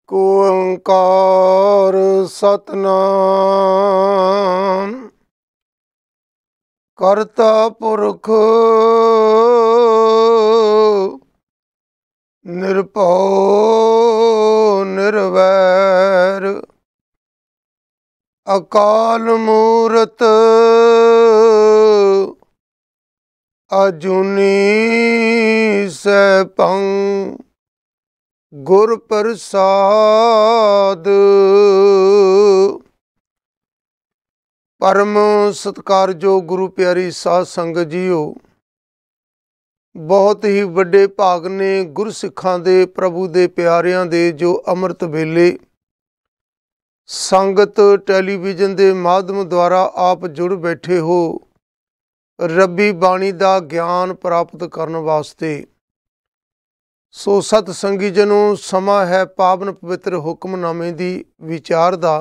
ਕੋ ਓੰਕਾਰ ਸਤਿਨਾਮ ਕਰਤਾ ਪੁਰਖ ਨਿਰਭਉ ਨਿਰਵੈਰ ਅਕਾਲ ਮੂਰਤ ਅਜੂਨੀ ਸੈਭੰ ਗੁਰ ਪ੍ਰਸਾਦ। ਪਰਮ ਸਤਿਕਾਰਯੋਗ ਗੁਰੂ ਪਿਆਰੀ ਸਾਧ ਸੰਗਤ ਜੀਓ, ਬਹੁਤ ਹੀ ਵੱਡੇ ਭਾਗ ਨੇ ਗੁਰਸਿੱਖਾਂ ਦੇ, ਪ੍ਰਭੂ ਦੇ ਪਿਆਰਿਆਂ ਦੇ, ਜੋ ਅੰਮ੍ਰਿਤ ਵੇਲੇ ਸੰਗਤ ਟੈਲੀਵਿਜ਼ਨ ਦੇ ਮਾਧਿਅਮ ਦੁਆਰਾ ਆਪ ਜੁੜ ਬੈਠੇ ਹੋ ਰੱਬੀ ਬਾਣੀ ਦਾ ਗਿਆਨ ਪ੍ਰਾਪਤ ਕਰਨ ਵਾਸਤੇ। ਸੋ ਸਤ ਸੰਗੀ ਜਨੋ, ਸਮਾਂ ਹੈ ਪਾਵਨ ਪਵਿੱਤਰ ਹੁਕਮਨਾਮੇ ਦੀ ਵਿਚਾਰ ਦਾ,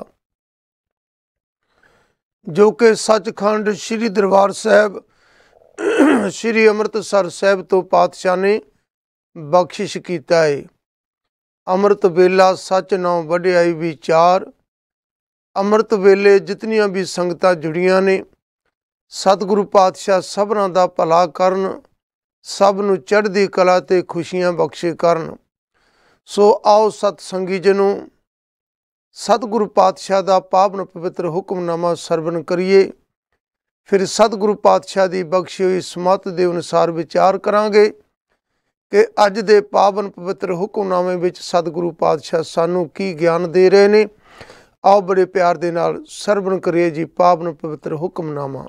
ਜੋ ਕਿ ਸੱਚਖੰਡ ਸ੍ਰੀ ਦਰਬਾਰ ਸਾਹਿਬ ਸ੍ਰੀ ਅੰਮ੍ਰਿਤਸਰ ਸਾਹਿਬ ਤੋਂ ਪਾਤਸ਼ਾਹ ਨੇ ਬਖਸ਼ਿਸ਼ ਕੀਤਾ ਹੈ। ਅੰਮ੍ਰਿਤ ਵੇਲਾ ਸੱਚ ਨਾਉ ਵਡਿਆਈ ਵਿਚਾਰ। ਅੰਮ੍ਰਿਤ ਵੇਲੇ ਜਿਤਨੀਆਂ ਵੀ ਸੰਗਤਾਂ ਜੁੜੀਆਂ ਨੇ, ਸਤਿਗੁਰੂ ਪਾਤਸ਼ਾਹ ਸਭਨਾਂ ਦਾ ਭਲਾ ਕਰਨ, ਸਭ ਨੂੰ ਚੜ੍ਹਦੀ ਕਲਾ ਤੇ ਖੁਸ਼ੀਆਂ ਬਖਸ਼ੇ ਕਰਨ। ਸੋ ਆਓ ਸਤ ਸੰਗੀ ਜਨੋ, ਸਤਿਗੁਰੂ ਪਾਤਸ਼ਾਹ ਦਾ ਪਾਵਨ ਪਵਿੱਤਰ ਹੁਕਮਨਾਮਾ ਸਰਵਣ ਕਰੀਏ। ਫਿਰ ਸਤਿਗੁਰੂ ਪਾਤਸ਼ਾਹ ਦੀ ਬਖਸ਼ੀ ਹੋਈ ਸਮੱਤ ਦੇ ਅਨੁਸਾਰ ਵਿਚਾਰ ਕਰਾਂਗੇ ਕਿ ਅੱਜ ਦੇ ਪਾਵਨ ਪਵਿੱਤਰ ਹੁਕਮਨਾਮੇ ਵਿੱਚ ਸਤਿਗੁਰੂ ਪਾਤਸ਼ਾਹ ਸਾਨੂੰ ਕੀ ਗਿਆਨ ਦੇ ਰਹੇ ਨੇ। ਆਓ ਬੜੇ ਪਿਆਰ ਦੇ ਨਾਲ ਸਰਵਣ ਕਰੀਏ ਜੀ ਪਾਵਨ ਪਵਿੱਤਰ ਹੁਕਮਨਾਮਾ।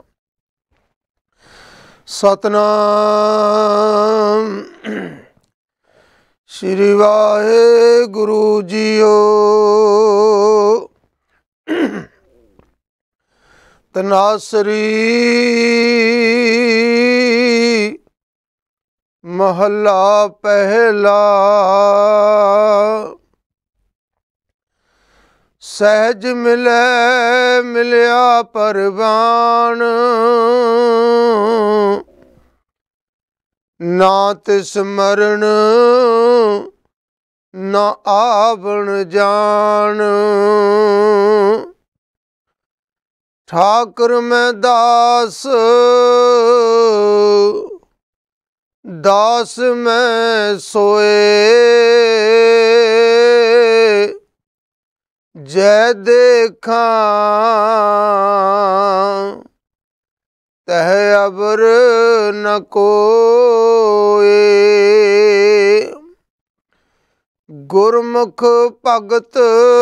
ਸਤਨਾਮ ਸ਼੍ਰੀ ਵਾਹਿਗੁਰੂ ਜੀਓ। ਤਨਾਸਰੀ ਮਹੱਲਾ ਪਹਿਲਾ। ਸਹਿਜ ਮਿਲੈ ਮਿਲਿਆ ਪਰਵਾਨ, ਨਾ ਤਿਸ ਮਰਨ ਨਾ ਆਵਣ ਜਾਣ। ਠਾਕੁਰ ਮੈਂ ਦਾਸ ਦਾਸ ਮੈਂ ਸੋਏ, ਜੈ ਦੇਖਾਂ ਤਹਿ ਅਬਰ ਨ ਕੋਏ। ਗੁਰਮੁਖ ਭਗਤ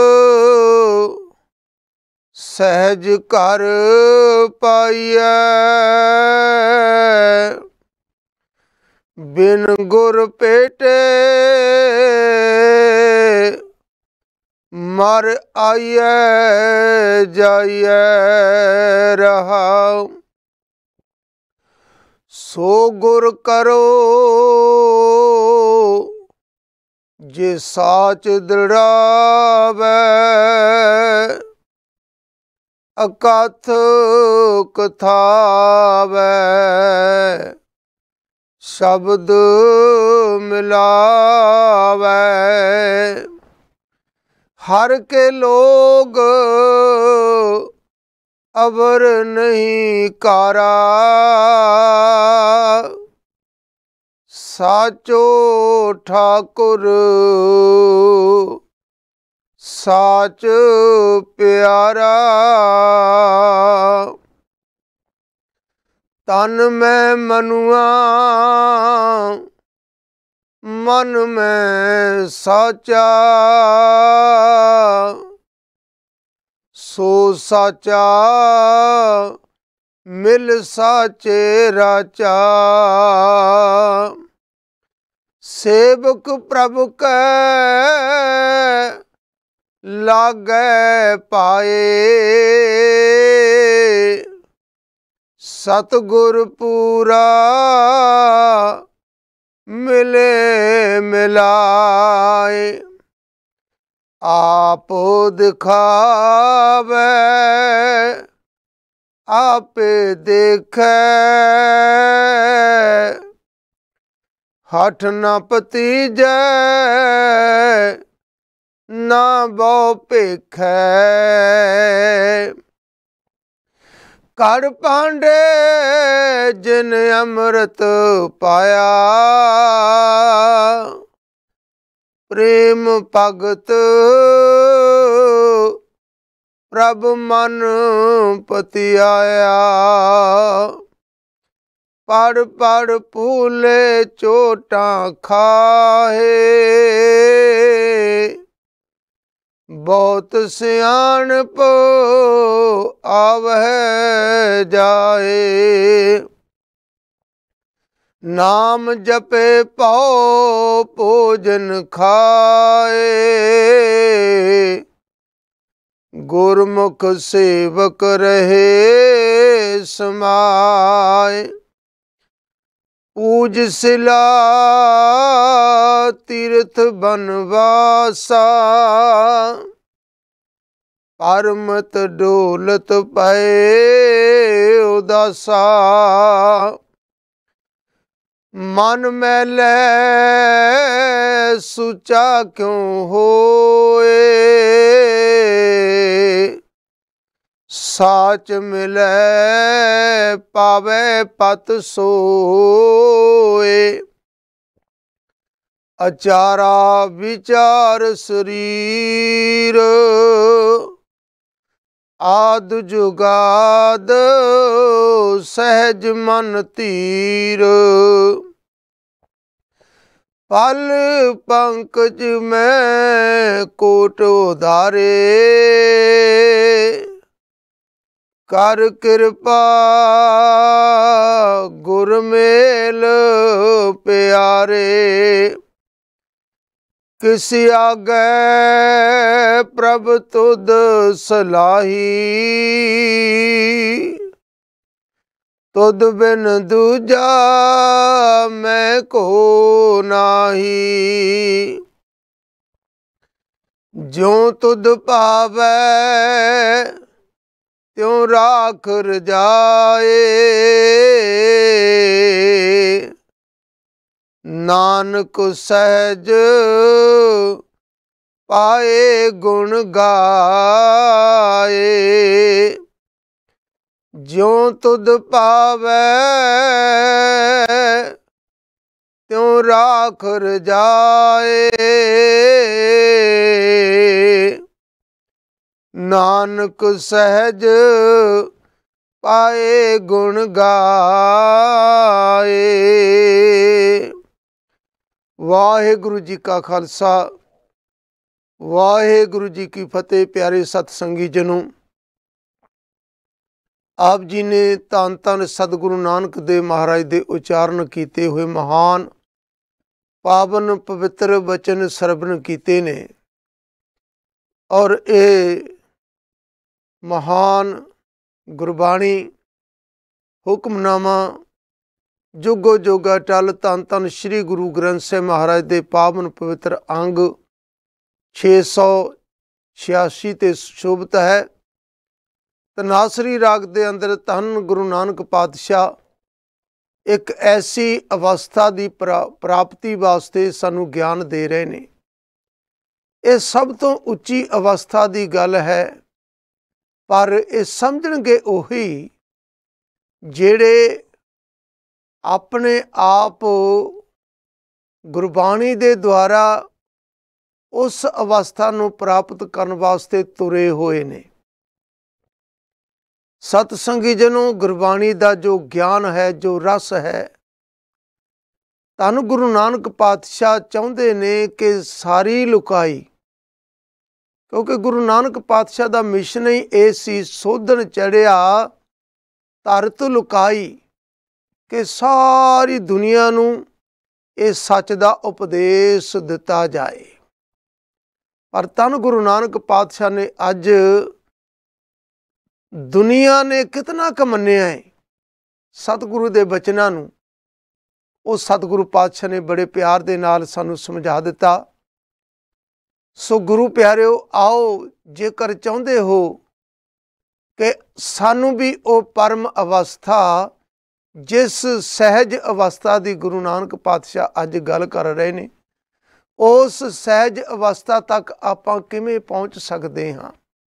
ਸਹਿਜ ਘਰ ਪਾਈਐ, ਬਿਨ ਗੁਰ ਭੇਟੇ ਮਰ ਆਈਐ ਜਾਈਐ ਰਹਾਉ। ਸੋ ਗੁਰ ਕਰੋ ਜੇ ਸਾਚ ਦ੍ਰਿੜਾਵੈ, ਅਕਥ ਕਥਾਵੈ ਸ਼ਬਦ ਮਿਲਾਵੈ। ਹਰ ਕੇ ਲੋਗ ਅਵਰ ਨਹੀਂ ਕਾਰਾ, ਸਾਚੋ ਠਾਕੁਰ ਸਾਚ ਪਿਆਰਾ। ਤਨ ਮੈਂ ਮਨੁਆ ਮਨ ਮੈਂ ਸਾਚਾ, ਸੋ ਸਾਚਾ ਮਿਲ ਸਾਚੇ ਰਾਚਾ। ਸੇਵਕ ਪ੍ਰਭ ਕੈ ਲਾਗੈ ਪਾਏ, ਸਤਿਗੁਰ ਪੂਰਾ ਮਿਲੇ ਮਿਲਾਏ। ਆਪ ਦਿਖਾਵੈ ਆਪੇ ਦੇਖੈ, ਹਠ ਨ ਪਤੀਜੈ ਨਾ ਬਹੁ ਭੇਖੈ। ਕੜ ਪਾਂਡੇ ਜਿਨ ਅੰਮ੍ਰਿਤ ਪਾਇਆ, ਪ੍ਰੇਮ ਭਗਤ ਪ੍ਰਭ ਮਨ ਪਤਿ ਆਇਆ। ਪੜ ਪੜ ਭੂਲੇ ਚੋਟਾਂ ਖਾਹੇ, ਬਹੁਤ ਸਿਆਣਪ ਆਵਹਿ ਜਾਏ। ਨਾਮ ਜਪੇ ਭਉ ਭੋਜਨ ਖਾਏ, ਗੁਰਮੁਖ ਸੇਵਕ ਰਹੇ ਸਮਾਏ। ਪੂਜ ਸਿਲਾ ਤੀਰਥ ਬਨਵਾਸਾ, ਪਰਮਤ ਡੋਲਤ ਪਏ ਉਦਾਸਾ। ਮਨ ਮੈਲੇ ਸੁਚਾ ਕਿਉ ਹੋਏ, ਸਾਚ ਮਿਲੈ ਪਾਵੈ ਪਤ ਸੋਏ। ਅਚਾਰਾ ਵਿਚਾਰ ਸਰੀਰ, ਆਦ ਜੁਗਾਦ ਸਹਿਜ ਮਨ ਧੀਰ। ਪਲ ਪੰਕਜ ਮੈਂ ਕੋਟ ਉਧਾਰੇ, ਕਰ ਕਿਰਪਾ ਗੁਰ ਮੇਲ ਪਿਆਰੇ। ਕਿਸ ਆਗੈ ਪ੍ਰਭ ਤੁਧ ਸਲਾਹੀ, ਤੁਧ ਬਿਨ ਦੂਜਾ ਮੈਂ ਕੋ ਨਾਹੀ। ਜਿਉ ਤੁਧ ਭਾਵੈ ਤਿਉ ਰਾਖ ਰਜਾਏ, ਨਾਨਕ ਸਹਿਜ ਪਾਏ ਗੁਣ ਗਾਏ। ਜਿਉ ਤੁਧ ਭਾਵੈ ਤਿਉ ਰਾਖ ਰਜਾਏ, ਨਾਨਕ ਸਹਿਜ ਪਾਏ ਗੁਣ ਗਾਏ। ਵਾਹਿਗੁਰੂ ਜੀ ਕਾ ਖਾਲਸਾ, ਵਾਹਿਗੁਰੂ ਜੀ ਕੀ ਫਤਿਹ। ਪਿਆਰੇ ਸਤ ਸੰਗੀ ਜਨੋ, ਆਪ ਜੀ ਨੇ ਧੰਨ ਧੰਨ ਸਤਿਗੁਰੂ ਨਾਨਕ ਦੇਵ ਮਹਾਰਾਜ ਦੇ ਉਚਾਰਨ ਕੀਤੇ ਹੋਏ ਮਹਾਨ ਪਾਵਨ ਪਵਿੱਤਰ ਬਚਨ ਸਰਵਣ ਕੀਤੇ ਨੇ, ਔਰ ਇਹ ਮਹਾਨ ਗੁਰਬਾਣੀ ਹੁਕਮਨਾਮਾ ਜੁਗੋ ਜੋਗਾ ਟਲ ਧੰਨ ਧੰਨ ਸ੍ਰੀ ਗੁਰੂ ਗ੍ਰੰਥ ਸਾਹਿਬ ਮਹਾਰਾਜ ਦੇ ਪਾਵਨ ਪਵਿੱਤਰ ਅੰਗ 686 ਤੇ ਸ਼ੋਭਤ ਹੈ। ਤਨਾਸਰੀ ਰਾਗ ਦੇ ਅੰਦਰ ਧੰਨ ਗੁਰੂ ਨਾਨਕ ਪਾਤਸ਼ਾਹ ਇੱਕ ਐਸੀ ਅਵਸਥਾ ਦੀ ਪ੍ਰਾਪਤੀ ਵਾਸਤੇ ਸਾਨੂੰ ਗਿਆਨ ਦੇ ਰਹੇ ਨੇ। ਇਹ ਸਭ ਤੋਂ ਉੱਚੀ ਅਵਸਥਾ ਦੀ ਗੱਲ ਹੈ, ਪਰ ਇਹ ਸਮਝਣਗੇ ਉਹੀ ਜਿਹੜੇ ਆਪਣੇ ਆਪ ਗੁਰਬਾਣੀ ਦੇ ਦੁਆਰਾ ਉਸ ਅਵਸਥਾ ਨੂੰ ਪ੍ਰਾਪਤ ਕਰਨ ਵਾਸਤੇ ਤੁਰੇ ਹੋਏ ਨੇ। ਸਤ ਸੰਗੀ ਜਨੋ, ਗੁਰਬਾਣੀ ਦਾ ਜੋ ਗਿਆਨ ਹੈ, ਜੋ ਰਸ ਹੈ, ਧੰਨ ਗੁਰੂ ਨਾਨਕ ਪਾਤਸ਼ਾਹ ਚਾਹੁੰਦੇ ਨੇ ਕਿ ਸਾਰੀ ਲੁਕਾਈ, ਕਿਉਂਕਿ ਗੁਰੂ ਨਾਨਕ ਪਾਤਸ਼ਾਹ ਦਾ ਮਿਸ਼ਨ ਹੀ ਇਹ ਸੀ, ਸੋਧਣ ਚੜਿਆ ਧਰਤ ਲੁਕਾਈ, ਕਿ ਸਾਰੀ ਦੁਨੀਆ ਨੂੰ ਇਹ ਸੱਚ ਦਾ ਉਪਦੇਸ਼ ਦਿੱਤਾ ਜਾਏ। ਪਰ ਧੰਨ ਗੁਰੂ ਨਾਨਕ ਪਾਤਸ਼ਾਹ ਨੇ ਅੱਜ ਦੁਨੀਆ ਨੇ ਕਿਤਨਾ ਕੁ ਮੰਨਿਆ ਹੈ ਸਤਿਗੁਰੂ ਦੇ ਬਚਨਾਂ ਨੂੰ, ਉਹ ਸਤਿਗੁਰੂ ਪਾਤਸ਼ਾਹ ਨੇ ਬੜੇ ਪਿਆਰ ਦੇ ਨਾਲ ਸਾਨੂੰ ਸਮਝਾ ਦਿੱਤਾ। ਸੋ ਗੁਰੂ ਪਿਆਰਿਓ, ਆਓ ਜੇਕਰ ਚਾਹੁੰਦੇ ਹੋ ਕਿ ਸਾਨੂੰ ਵੀ ਉਹ ਪਰਮ ਅਵਸਥਾ, ਜਿਸ ਸਹਿਜ ਅਵਸਥਾ ਦੀ ਗੁਰੂ ਨਾਨਕ ਪਾਤਸ਼ਾਹ ਅੱਜ ਗੱਲ ਕਰ ਰਹੇ ਨੇ, ਉਸ ਸਹਿਜ ਅਵਸਥਾ ਤੱਕ ਆਪਾਂ ਕਿਵੇਂ ਪਹੁੰਚ ਸਕਦੇ ਹਾਂ।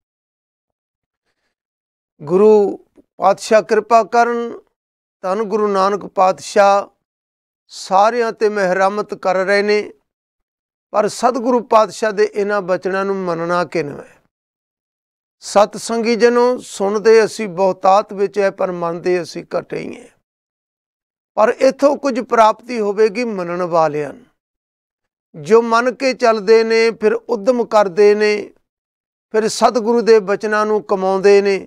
ਗੁਰੂ ਪਾਤਸ਼ਾਹ ਕਿਰਪਾ ਕਰਨ। ਧੰਨ ਗੁਰੂ ਨਾਨਕ ਪਾਤਸ਼ਾਹ ਸਾਰਿਆਂ ਤੇ ਮਿਹਰਮਤ ਕਰ ਰਹੇ ਨੇ, ਪਰ ਸਤਿਗੁਰੂ ਪਾਤਸ਼ਾਹ ਦੇ ਇਹਨਾਂ ਬਚਨਾਂ ਨੂੰ ਮੰਨਣਾ ਕਿਵੇਂ ਹੈ। ਸਤ ਸੰਗੀ ਜਨੋ, ਸੁਣਦੇ ਅਸੀਂ ਬਹੁਤਾਤ ਵਿੱਚ ਹੈ, ਪਰ ਮੰਨਦੇ ਅਸੀਂ ਘੱਟ ਹੀ ਹੈ। ਪਰ ਇੱਥੋਂ ਕੁਝ ਪ੍ਰਾਪਤੀ ਹੋਵੇਗੀ ਮੰਨਣ ਵਾਲਿਆਂ ਨੂੰ, ਜੋ ਮੰਨ ਕੇ ਚੱਲਦੇ ਨੇ, ਫਿਰ ਉਦਮ ਕਰਦੇ ਨੇ, ਫਿਰ ਸਤਿਗੁਰੂ ਦੇ ਬਚਨਾਂ ਨੂੰ ਕਮਾਉਂਦੇ ਨੇ।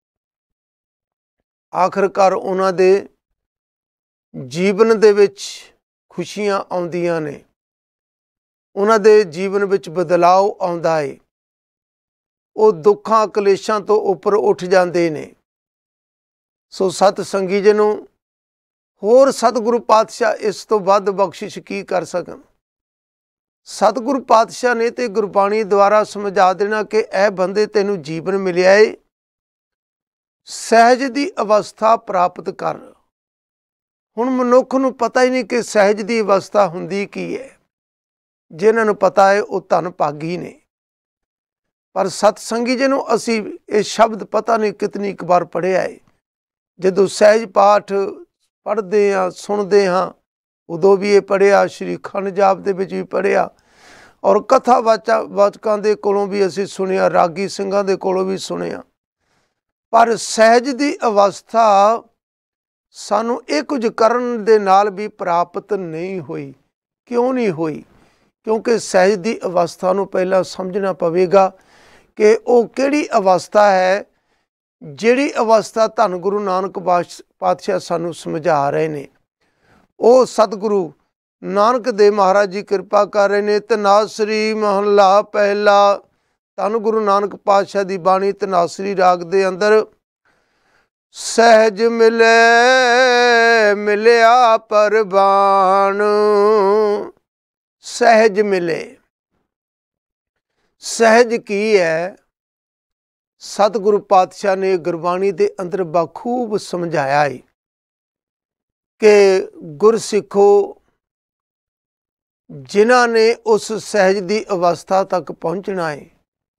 ਆਖਰਕਾਰ ਉਹਨਾਂ ਦੇ ਜੀਵਨ ਦੇ ਵਿੱਚ ਖੁਸ਼ੀਆਂ ਆਉਂਦੀਆਂ ਨੇ, ਉਹਨਾਂ ਦੇ ਜੀਵਨ ਵਿੱਚ ਬਦਲਾਅ ਆਉਂਦਾ ਹੈ। ਉਹ ਦੁੱਖਾਂ ਕਲੇਸ਼ਾਂ ਤੋਂ ਉੱਪਰ ਉੱਠ ਜਾਂਦੇ ਨੇ। ਸੋ ਸਤ ਸੰਗੀ ਜਨੋ, ਹੋਰ ਸਤਿਗੁਰੂ ਪਾਤਸ਼ਾਹ ਇਸ ਤੋਂ ਵੱਧ ਬਖਸ਼ਿਸ਼ ਕੀ ਕਰ ਸਕਣ। ਸਤਿਗੁਰੂ ਪਾਤਸ਼ਾਹ ਨੇ ਤੇ ਗੁਰਬਾਣੀ ਦੁਆਰਾ ਸਮਝਾ ਦੇਣਾ ਕਿ ਇਹ ਬੰਦੇ ਤੈਨੂੰ ਜੀਵਨ ਮਿਲਿਆ ਏ, ਸਹਿਜ ਦੀ ਅਵਸਥਾ ਪ੍ਰਾਪਤ ਕਰ। ਹੁਣ ਮਨੁੱਖ ਨੂੰ ਪਤਾ ਹੀ ਨਹੀਂ ਕਿ ਸਹਿਜ ਦੀ ਅਵਸਥਾ ਹੁੰਦੀ ਕੀ ਹੈ। ਜਿਨ੍ਹਾਂ ਨੂੰ ਪਤਾ ਹੈ ਉਹ ਧੰਨ ਭਾਗੀ ਨੇ। ਪਰ ਸਤਸੰਗੀ ਜਿਹਨੂੰ ਅਸੀਂ ਇਹ ਸ਼ਬਦ ਪਤਾ ਨਹੀਂ ਕਿਤਨੀ ਇੱਕ ਵਾਰ ਪੜ੍ਹਿਆ ਹੈ। ਜਦੋਂ ਸਹਿਜ ਪਾਠ ਪੜ੍ਹਦੇ ਹਾਂ, ਸੁਣਦੇ ਹਾਂ, ਉਦੋਂ ਵੀ ਇਹ ਪੜ੍ਹਿਆ, ਸ਼੍ਰੀ ਅਖੰਡ ਜਾਪ ਦੇ ਵਿੱਚ ਵੀ ਪੜ੍ਹਿਆ, ਔਰ ਕਥਾ ਵਾਚਕਾਂ ਦੇ ਕੋਲੋਂ ਵੀ ਅਸੀਂ ਸੁਣਿਆ, ਰਾਗੀ ਸਿੰਘਾਂ ਦੇ ਕੋਲੋਂ ਵੀ ਸੁਣਿਆ। ਪਰ ਸਹਿਜ ਦੀ ਅਵਸਥਾ ਸਾਨੂੰ ਇਹ ਕੁਝ ਕਰਨ ਦੇ ਨਾਲ ਵੀ ਪ੍ਰਾਪਤ ਨਹੀਂ ਹੋਈ। ਕਿਉਂ ਨਹੀਂ ਹੋਈ? ਕਿਉਂਕਿ ਸਹਿਜ ਦੀ ਅਵਸਥਾ ਨੂੰ ਪਹਿਲਾਂ ਸਮਝਣਾ ਪਵੇਗਾ ਕਿ ਉਹ ਕਿਹੜੀ ਅਵਸਥਾ ਹੈ, ਜਿਹੜੀ ਅਵਸਥਾ ਧੰਨ ਗੁਰੂ ਨਾਨਕ ਪਾਤਸ਼ਾਹ ਸਾਨੂੰ ਸਮਝਾ ਰਹੇ ਨੇ। ਉਹ ਸਤਿਗੁਰੂ ਨਾਨਕ ਦੇਵ ਮਹਾਰਾਜ ਜੀ ਕਿਰਪਾ ਕਰ ਰਹੇ ਨੇ। ਤਨਾਸਰੀ ਮਹੱਲਾ ਪਹਿਲਾ, ਧੰਨ ਗੁਰੂ ਨਾਨਕ ਪਾਤਸ਼ਾਹ ਦੀ ਬਾਣੀ ਤਨਾਸਰੀ ਰਾਗ ਦੇ ਅੰਦਰ। ਸਹਿਜ ਮਿਲੇ ਮਿਲਿਆ ਪਰਵਾਨ, ਸਹਿਜ ਮਿਲੇ। ਸਹਿਜ ਕੀ ਹੈ? ਸਤਿਗੁਰੂ ਪਾਤਸ਼ਾਹ ਨੇ ਗੁਰਬਾਣੀ ਦੇ ਅੰਦਰ ਬਖੂਬ ਸਮਝਾਇਆ ਹੈ ਕਿ ਗੁਰਸਿੱਖੋ, ਜਿਨ੍ਹਾਂ ਨੇ ਉਸ ਸਹਿਜ ਦੀ ਅਵਸਥਾ ਤੱਕ ਪਹੁੰਚਣਾ ਹੈ,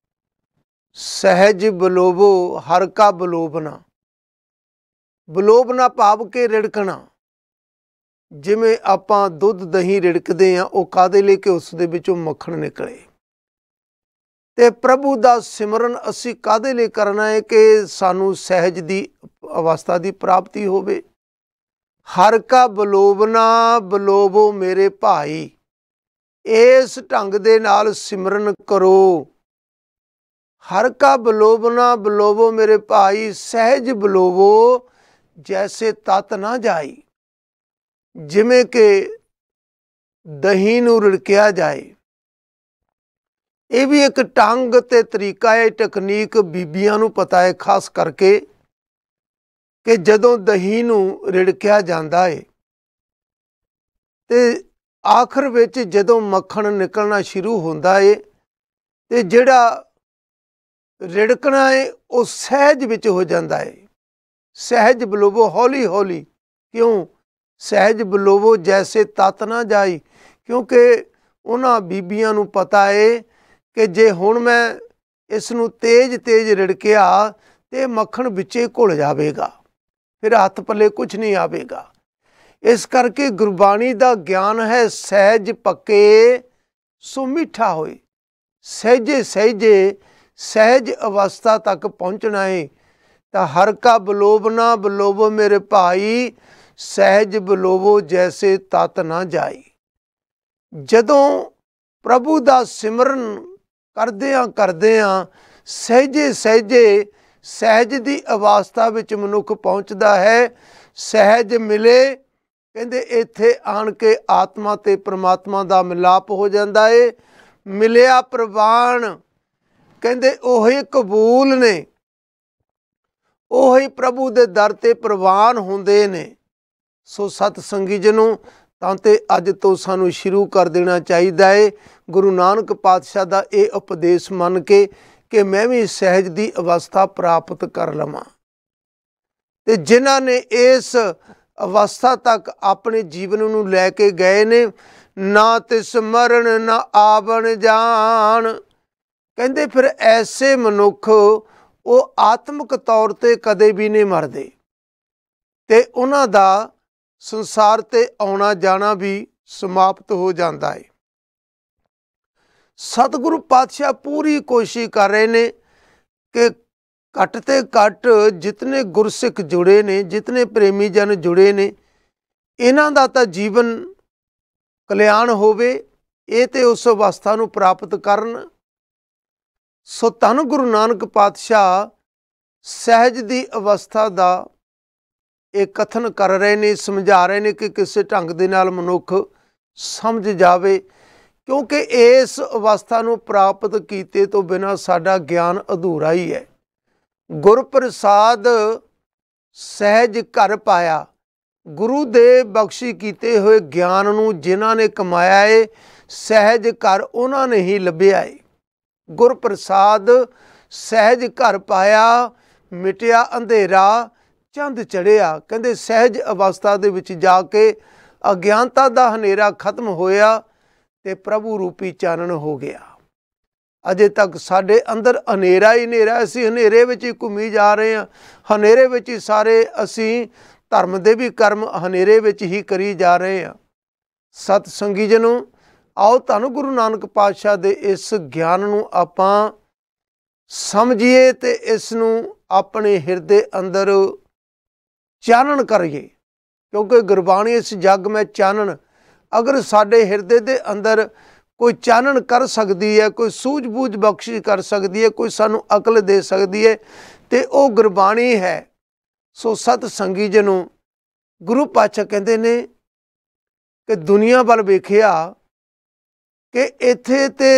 ਸਹਿਜ ਬਲੋਵੋ ਹਰ ਕਾ ਬਲੋਵਨਾ। ਬਲੋਵਨਾ ਭਾਵ ਕੇ ਰਿੜਕਣਾ। ਜਿਵੇਂ ਆਪਾਂ ਦੁੱਧ ਦਹੀਂ ਰਿੜਕਦੇ ਹਾਂ, ਉਹ ਕਾਹਦੇ ਲਈ? ਕਿ ਉਸ ਦੇ ਵਿੱਚੋਂ ਮੱਖਣ ਨਿਕਲੇ। ਤੇ ਪ੍ਰਭੂ ਦਾ ਸਿਮਰਨ ਅਸੀਂ ਕਾਹਦੇ ਲਈ ਕਰਨਾ ਹੈ? ਕਿ ਸਾਨੂੰ ਸਹਿਜ ਦੀ ਅਵਸਥਾ ਦੀ ਪ੍ਰਾਪਤੀ ਹੋਵੇ। ਹਰ ਕਾ ਬਲੋਵਨਾ ਬਲੋਵੋ ਮੇਰੇ ਭਾਈ। ਇਸ ਢੰਗ ਦੇ ਨਾਲ ਸਿਮਰਨ ਕਰੋ। ਹਰ ਕਾ ਬਲੋਵਨਾ ਬਲੋਵੋ ਮੇਰੇ ਭਾਈ, ਸਹਿਜ ਬਲੋਵੋ ਜੈਸੇ ਤਤ ਨਾ ਜਾਈ। ਜਿਵੇਂ ਕਿ ਦਹੀਂ ਨੂੰ ਰਿੜਕਿਆ ਜਾਏ। ਇਹ ਵੀ ਇੱਕ ਢੰਗ ਤੇ ਤਰੀਕਾ ਹੈ, ਟੈਕਨੀਕ ਬੀਬੀਆਂ ਨੂੰ ਪਤਾ ਹੈ ਖਾਸ ਕਰਕੇ, ਕਿ ਜਦੋਂ ਦਹੀਂ ਨੂੰ ਰਿੜਕਿਆ ਜਾਂਦਾ ਹੈ ਤੇ ਆਖਰ ਵਿੱਚ ਜਦੋਂ ਮੱਖਣ ਨਿਕਲਣਾ ਸ਼ੁਰੂ ਹੁੰਦਾ ਹੈ, ਤੇ ਜਿਹੜਾ ਰਿੜਕਣਾ ਹੈ ਉਹ ਸਹਿਜ ਵਿੱਚ ਹੋ ਜਾਂਦਾ ਹੈ। ਸਹਿਜ ਬਲੋਵੋ, ਹੌਲੀ ਹੌਲੀ। ਕਿਉਂ? ਸਹਿਜ ਬਲੋਵੋ ਜੈਸੇ ਤਤ ਨਾ ਜਾਈ। ਕਿਉਂਕਿ ਉਹਨਾਂ ਬੀਬੀਆਂ ਨੂੰ ਪਤਾ ਹੈ ਕਿ ਜੇ ਹੁਣ ਮੈਂ ਇਸ ਨੂੰ ਤੇਜ਼ ਤੇਜ਼ ਰਿੜਕਿਆ ਤੇ ਮੱਖਣ ਵਿੱਚੇ ਘੁਲ ਜਾਵੇਗਾ, ਫਿਰ ਹੱਥ ਪੱਲੇ ਕੁਝ ਨਹੀਂ ਆਵੇਗਾ। ਇਸ ਕਰਕੇ ਗੁਰਬਾਣੀ ਦਾ ਗਿਆਨ ਹੈ, ਸਹਿਜ ਪੱਕੇ ਸੋ ਮਿੱਠਾ ਹੋਏ। ਸਹਿਜੇ ਸਹਿਜੇ ਸਹਿਜ ਅਵਸਥਾ ਤੱਕ ਪਹੁੰਚਣਾ ਹੈ। ਤਾਂ ਹਰ ਕਾ ਬਲੋਵਨਾ ਬਲੋਵੋ ਮੇਰੇ ਭਾਈ, ਸਹਿਜ ਬਲੋਵੋ ਜੈਸੇ ਤਤ ਨਾ ਜਾਈ। ਜਦੋਂ ਪ੍ਰਭੂ ਦਾ ਸਿਮਰਨ ਕਰਦਿਆਂ ਸਹਿਜੇ ਸਹਿਜੇ ਸਹਿਜ ਦੀ ਅਵਸਥਾ ਵਿੱਚ ਮਨੁੱਖ ਪਹੁੰਚਦਾ ਹੈ। ਸਹਿਜ ਮਿਲੇ, ਕਹਿੰਦੇ ਇੱਥੇ ਆਣ ਕੇ ਆਤਮਾ ਤੇ ਪ੍ਰਮਾਤਮਾ ਦਾ ਮਿਲਾਪ ਹੋ ਜਾਂਦਾ ਹੈ। ਮਿਲਿਆ ਪ੍ਰਵਾਨ, ਕਹਿੰਦੇ ਉਹੀ ਕਬੂਲ ਨੇ, ਉਹੀ ਪ੍ਰਭੂ ਦੇ ਦਰ ਤੇ ਪ੍ਰਵਾਨ ਹੁੰਦੇ ਨੇ। ਸੋ ਸਤ ਸੰਗੀ ਜਨੋ, ਤਾਂ ਤੇ ਅੱਜ ਤੋਂ ਸਾਨੂੰ ਸ਼ੁਰੂ ਕਰ ਦੇਣਾ ਚਾਹੀਦਾ ਹੈ ਗੁਰੂ ਨਾਨਕ ਪਾਤਸ਼ਾਹ ਦਾ ਇਹ ਉਪਦੇਸ਼ ਮੰਨ ਕੇ ਕਿ ਮੈਂ ਵੀ ਸਹਿਜ ਦੀ ਅਵਸਥਾ ਪ੍ਰਾਪਤ ਕਰ ਲਵਾਂ। ਤੇ ਜਿਨ੍ਹਾਂ ਨੇ ਇਸ ਅਵਸਥਾ ਤੱਕ ਆਪਣੇ ਜੀਵਨ ਨੂੰ ਲੈ ਕੇ ਗਏ ਨੇ, ना तिस मरण न आवण जान। कहते फिर ऐसे मनुख वो आत्मक तौर ते कदे भी नहीं मरदे ते उन्हां दा संसार ते आउणा जाना भी समाप्त हो जाता है। सतगुरु पातशाह पूरी कोशिश कर रहे ने कि घट ते घट जितने गुरसिख जुड़े ने, जितने प्रेमी जन जुड़े ने, इन्हां दा तां जीवन कल्याण होवे, ये ते उस अवस्था नूं प्राप्त करन। सो धन गुरु नानक पातशाह सहज दी अवस्था दा एक कथन कर रहे ने, समझा रहे ने कि किसी ढंग दे नाल मनुख समझ जावे, क्योंकि इस अवस्था नूं प्राप्त कीते तो बिना साडा ज्ञान अधूरा ही है। गुरप्रसाद सहज घर पाया, गुरु दे बख्शी कीते हुए ज्ञान नूं जिन्हां ने कमाया है, सहज घर उन्हां ने ही लभ्या है। गुरप्रसाद सहज घर पाया, मिटिया अंधेरा चंद चढ़िया। कहते सहज अवस्था दे विच जाके अज्ञानता दा हनेरा खत्म होया ते प्रभु रूपी चानण हो गया। अजे तक साडे अंदर हनेरा ही हनेरा, असीं हनेरे विच ही घूमी जा रहे हैं, हनेरे विच ही सारे असीं धर्म दे भी कर्म हनेरे विच ही करी जा रहे हैं। सत संगी जनों, आओ धन गुरु नानक पातशाह दे इस ज्ञान नूं आपां समझिए ते इस नूं अपने हिरदे अंदर चानण करिए, क्योंकि गुरबाणी इस जग में चानण, अगर साडे हिरदे दे अंदर कोई चानण कर सकती है, कोई सूझबूझ बख्शिश कर सकती है, कोई सानू अकल दे सकती है, तो वो गुरबाणी है। सो सत संगी जनों, गुरु पातशाह कहते ने कि दुनिया वाल वेखिया कि इत्थे ते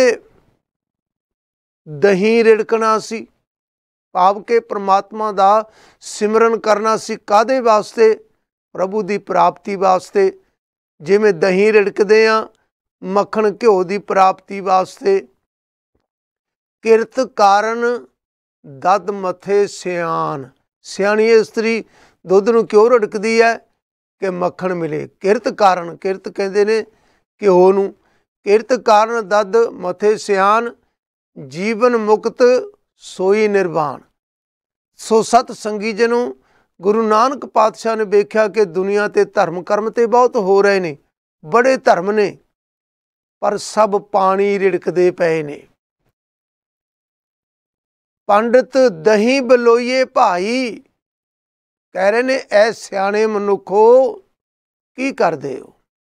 दही रिड़कना सी, भाव के परमात्मा दा सिमरन करना सी, कादे वास्ते? प्रभु दी प्राप्ति वास्ते। जिवें दही रिड़कदे आ मक्खण घ्यो दी प्राप्ति वास्ते। किरत कारण दद मथे सियान, सियाणी इस्त्री दुध नूं क्यों रिड़कदी है? कि मक्खण मिले। किरत कारण, किरत कहंदे ने घ्यो नूं, किरत कारण दद मथे सियान, जीवन मुक्त सोई निर्वाण। सो सत संगी जनों, गुरु नानक पातशाह ने वेख्या कि दुनिया ते धर्म कर्म ते बहुत हो रहे ने, बड़े धर्म ने, पर सब पानी रिड़कदे पए ने। पंडित दही बलोईए भाई, कह रहे ने ऐ सियाणे मनुखो की करदे हो?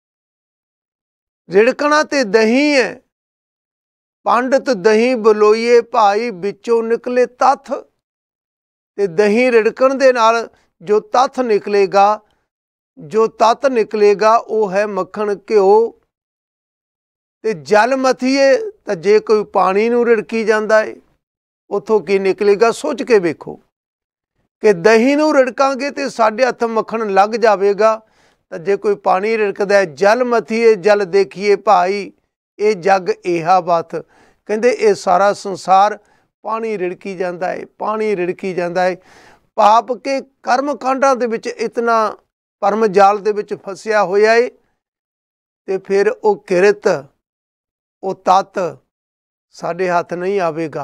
रिड़कना ते दही है। पंडित दही बलोईए भाई, विचों निकले तथ, ते दही रिड़कण दे नाल जो तथ निकलेगा, जो तत्त निकलेगा वो है मक्खण घ्यो। ते जल मथीए तो जे कोई पानी नूं रिड़की जाता है, उथों की निकलेगा? सोच के वेखो कि दही नूं रिड़कांगे तो साडे हथ मक्खण लग जाएगा, तो जे कोई पानी रिड़कदा है, जल मथीए जल देखिए भाई, ये जग इहा बात। कहंदे ये सारा संसार पानी रिड़की जाता है, पानी रिड़की जाता है। पाप के कर्म कांडां दे विच इतना परम जाल दे विच फसिया होया है, ते फिर वो किरत वो तत् साडे हाथ नहीं आवेगा।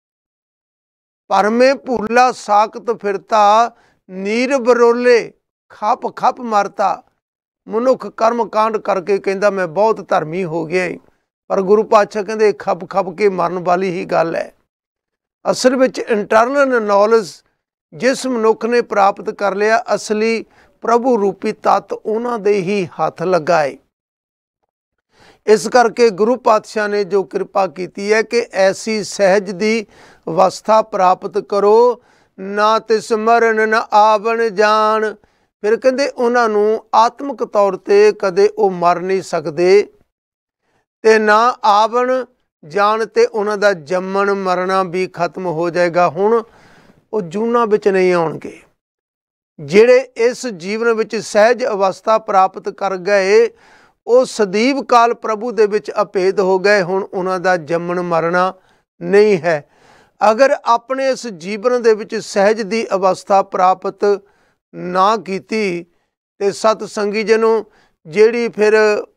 परमे भूला साकत फिरता, नीर बरोले खप खप मरता। मनुख कर्म कांड करके कहता मैं बहुत धर्मी हो गया, पर गुरु पातशाह कहते खप खप के मरन वाली ही गल है। असल में इंटरनल नॉलेज जिस मनुख ने प्राप्त कर लिया, असली प्रभु रूपी तत्त उन्हां दे ही हथ लगा है। इस करके गुरु पातशाह ने जो कृपा की है कि ऐसी सहज दी अवस्था प्राप्त करो, ना तिस मरण न आवण जान। फिर कहते उन्होंने आत्मक तौर पर कदे वो मर नहीं सकते, ते ना आवण जान, ते उन्हों का जम्मण मरना भी खत्म हो जाएगा। हुण वो जूना विच नहीं आउणगे। जिहड़े इस जीवन विच सहज अवस्था प्राप्त कर गए, वो सदीव काल प्रभु दे विच अभेद हो गए। हुण उन्हां दा जम्मण मरना नहीं है। अगर अपने इस जीवन दे विच सहज दी अवस्था प्राप्त ना कीती, ते सत संगी जनों, जिहड़ी फिर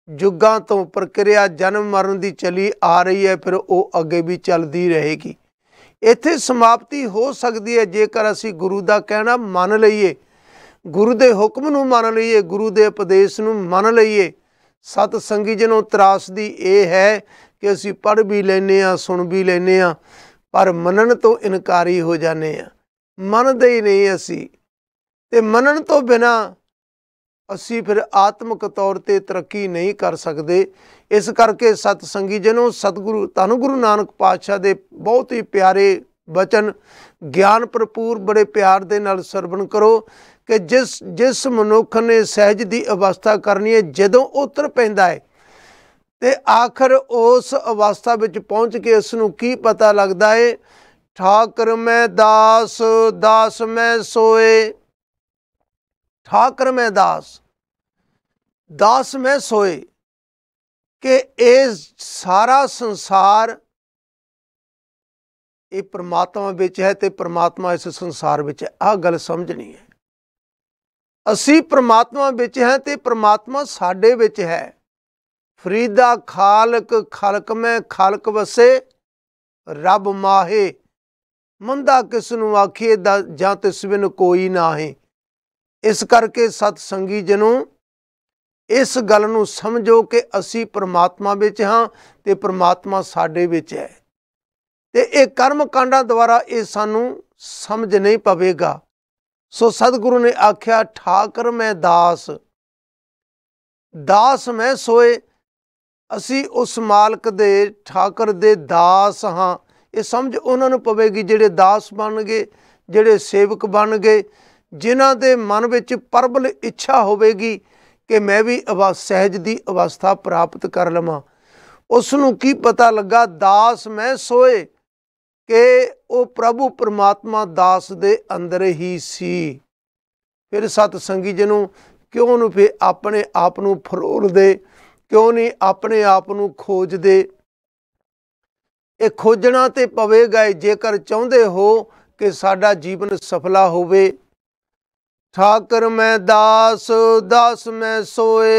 जुगां तो प्रक्रिया जन्म मरण की चली आ रही है, फिर वो अगे भी चलती रहेगी। इत्थे समाप्ति हो सकती है जेकर असी गुरु का कहना मन लईए, गुरु के हुक्म नूं मन लईए, गुरु के उपदेश नूं मन लईए। सत संगी जनों त्रासदी ये है कि असी पढ़ भी लैने आ, सुन भी लैने आ, पर मनन तो इनकारी हो जाने आ, मनदे ही नहीं असी। ते मनन तो बिना असी फिर आत्मक तौर पर तरक्की नहीं कर सकते। इस करके सतसंगी जनों सतगुरु धन गुरु नानक पातशाह दे बहुत ही प्यारे बचन ज्ञान भरपूर बड़े प्यार दे नाल सरवण करो कि जिस मनुख ने सहज की अवस्था करनी है, जदों उतर पैंदा है ते आखिर उस अवस्था विच पहुँच के इसनूं की पता लगता है, ठाकर मैं दास दास मैं सोए, ठाकर मैं दास दास मैं सोए, कि ये सारा संसार ये परमात्मा विच है ते परमात्मा इस संसार विच है। आह गल समझनी है। असी परमात्मा विच है ते परमात्मा साडे विच है। फरीदा खालक खलक में खालक वसे, रब माहे मंदा किसनू आखिए जां तिस बिन कोई नाहे। इस करके सतसंगी जनों इस गल नूं समझो कि असी परमात्मा विच हाँ ते परमात्मा साडे विच है। ते ये कर्म कांडां द्वारा ये सानू समझ नहीं पवेगा। सो सतगुरु ने आख्या ठाकर मैं दास दास मैं सोए। असी उस मालक दे ठाकर दे दास हाँ, ये समझ उन्होंने पवेगी जिहड़े दास बन गए, जिहड़े सेवक बन गए, जिन्हां दे मन विच प्रबल इच्छा होवेगी कि मैं भी सहज की अवस्था प्राप्त कर लवां। उसनूं की पता लगा दास मैं सोए कि वो प्रभु परमात्मा दास दे अंदर ही सी। फिर सतसंगी जनों क्यों नहीं फिर अपने आप नूं फरोल दे, क्यों नहीं अपने आप नूं खोज दे। ये खोजना ते पवेगा जेकर चाहुंदे हो कि साडा जीवन सफला होवे। ठाकर मैं दास दास मैं सोए,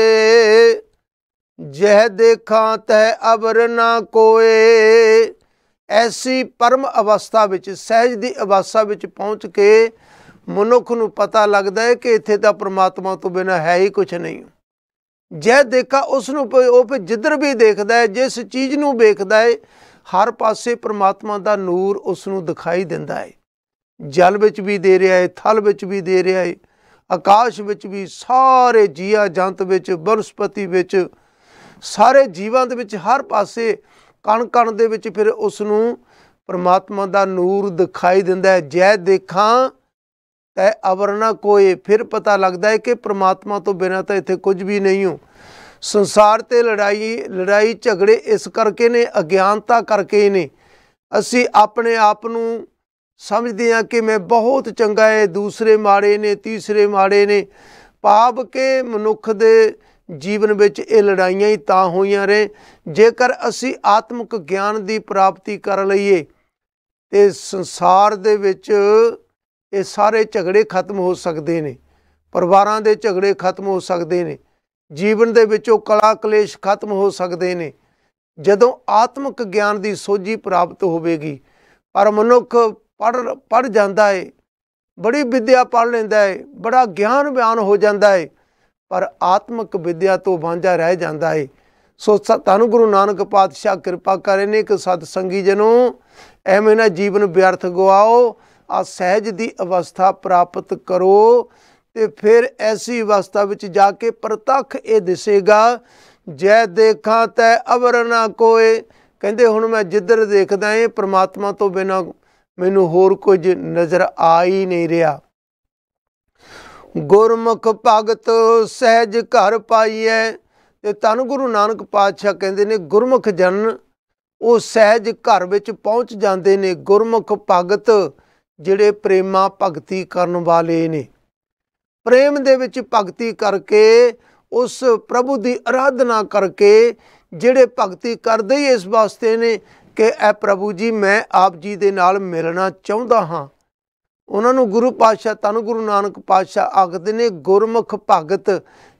जह देखा तह अबर ना कोए। ऐसी परम अवस्था विच सहज की अवस्था विच पहुँच के मनुख नूं पता लगता है कि इत्थे तां परमात्मा तो बिना है ही कुछ नहीं। जह देखा उसनूं फिर जिधर भी देखता है, जिस चीज़ नूं वेखदा है, हर पासे परमात्मा दा नूर उसनूं दिखाई दिंदा है। जल विच भी दे रहा है, थल विच भी दे रहा है, आकाश विच भी, सारे जीआ जंत विच, वनस्पति विच, सारे जीवां दे विच, हर पासे कण कण दे विच फिर उसनूं परमात्मा दा नूर दिखाई दिंदा है। जै देखा तै अवर ना कोई। फिर पता लगता है कि परमात्मा तो बिना तो इत्थे कुछ भी नहीं हो। संसार ते लड़ाई झगड़े इस करके ने, अज्ञानता करके ने। असी अपने आप नूं समझते हैं कि मैं बहुत चंगा है, दूसरे माड़े ने, तीसरे माड़े ने। भाव के मनुख दे जीवन विच ये लड़ाइयां ही तां होईयां रहे जेकर असी आत्मक ज्ञान की प्राप्ति कर लईए ते संसार दे विच ये सारे झगड़े खत्म हो सकते हैं। परिवारां दे झगड़े खत्म हो सकते हैं, जीवन दे विचों कला कलेश खत्म हो सकते हैं जदों आत्मक ज्ञान की सोझी प्राप्त होवेगी। पर मनुख पढ़ जाता है, बड़ी विद्या पढ़ लेंदा है, बड़ा ज्ञान बयान हो जाता है, पर आत्मक विद्या तो वांझा रह जाता है। सो धन गुरु नानक पातशाह कृपा करे ने कि सतसंगी जनों एवें ना जीवन व्यर्थ गवाओ, आ सहज की अवस्था प्राप्त करो। तो फिर ऐसी अवस्था विच जाके प्रतख ये दिसेगा, जै देखा तै अवर ना कोए। कहते हुण मैं जिधर देखदा है परमात्मा तो बिना मैनू होर कुछ नज़र आ ही नहीं रहा। गुरमुख भगत सहज घर पाईए। ते धन गुरु नानक पातशाह कहते ने गुरमुख जन वो सहज घर विच पहुँच जाते ने। गुरमुख भगत जिहड़े प्रेमा भगती करन वाले ने, प्रेम दे विच भगती करके उस प्रभु की आराधना करके जिहड़े भगती करदे ही इस वास्ते ने कि ऐ प्रभु जी मैं आप जी दे नाल मिलना चाहुंदा हाँ। उन्होंने गुरु पातशाह धन गुरु नानक पातशाह आखदे ने गुरमुख भगत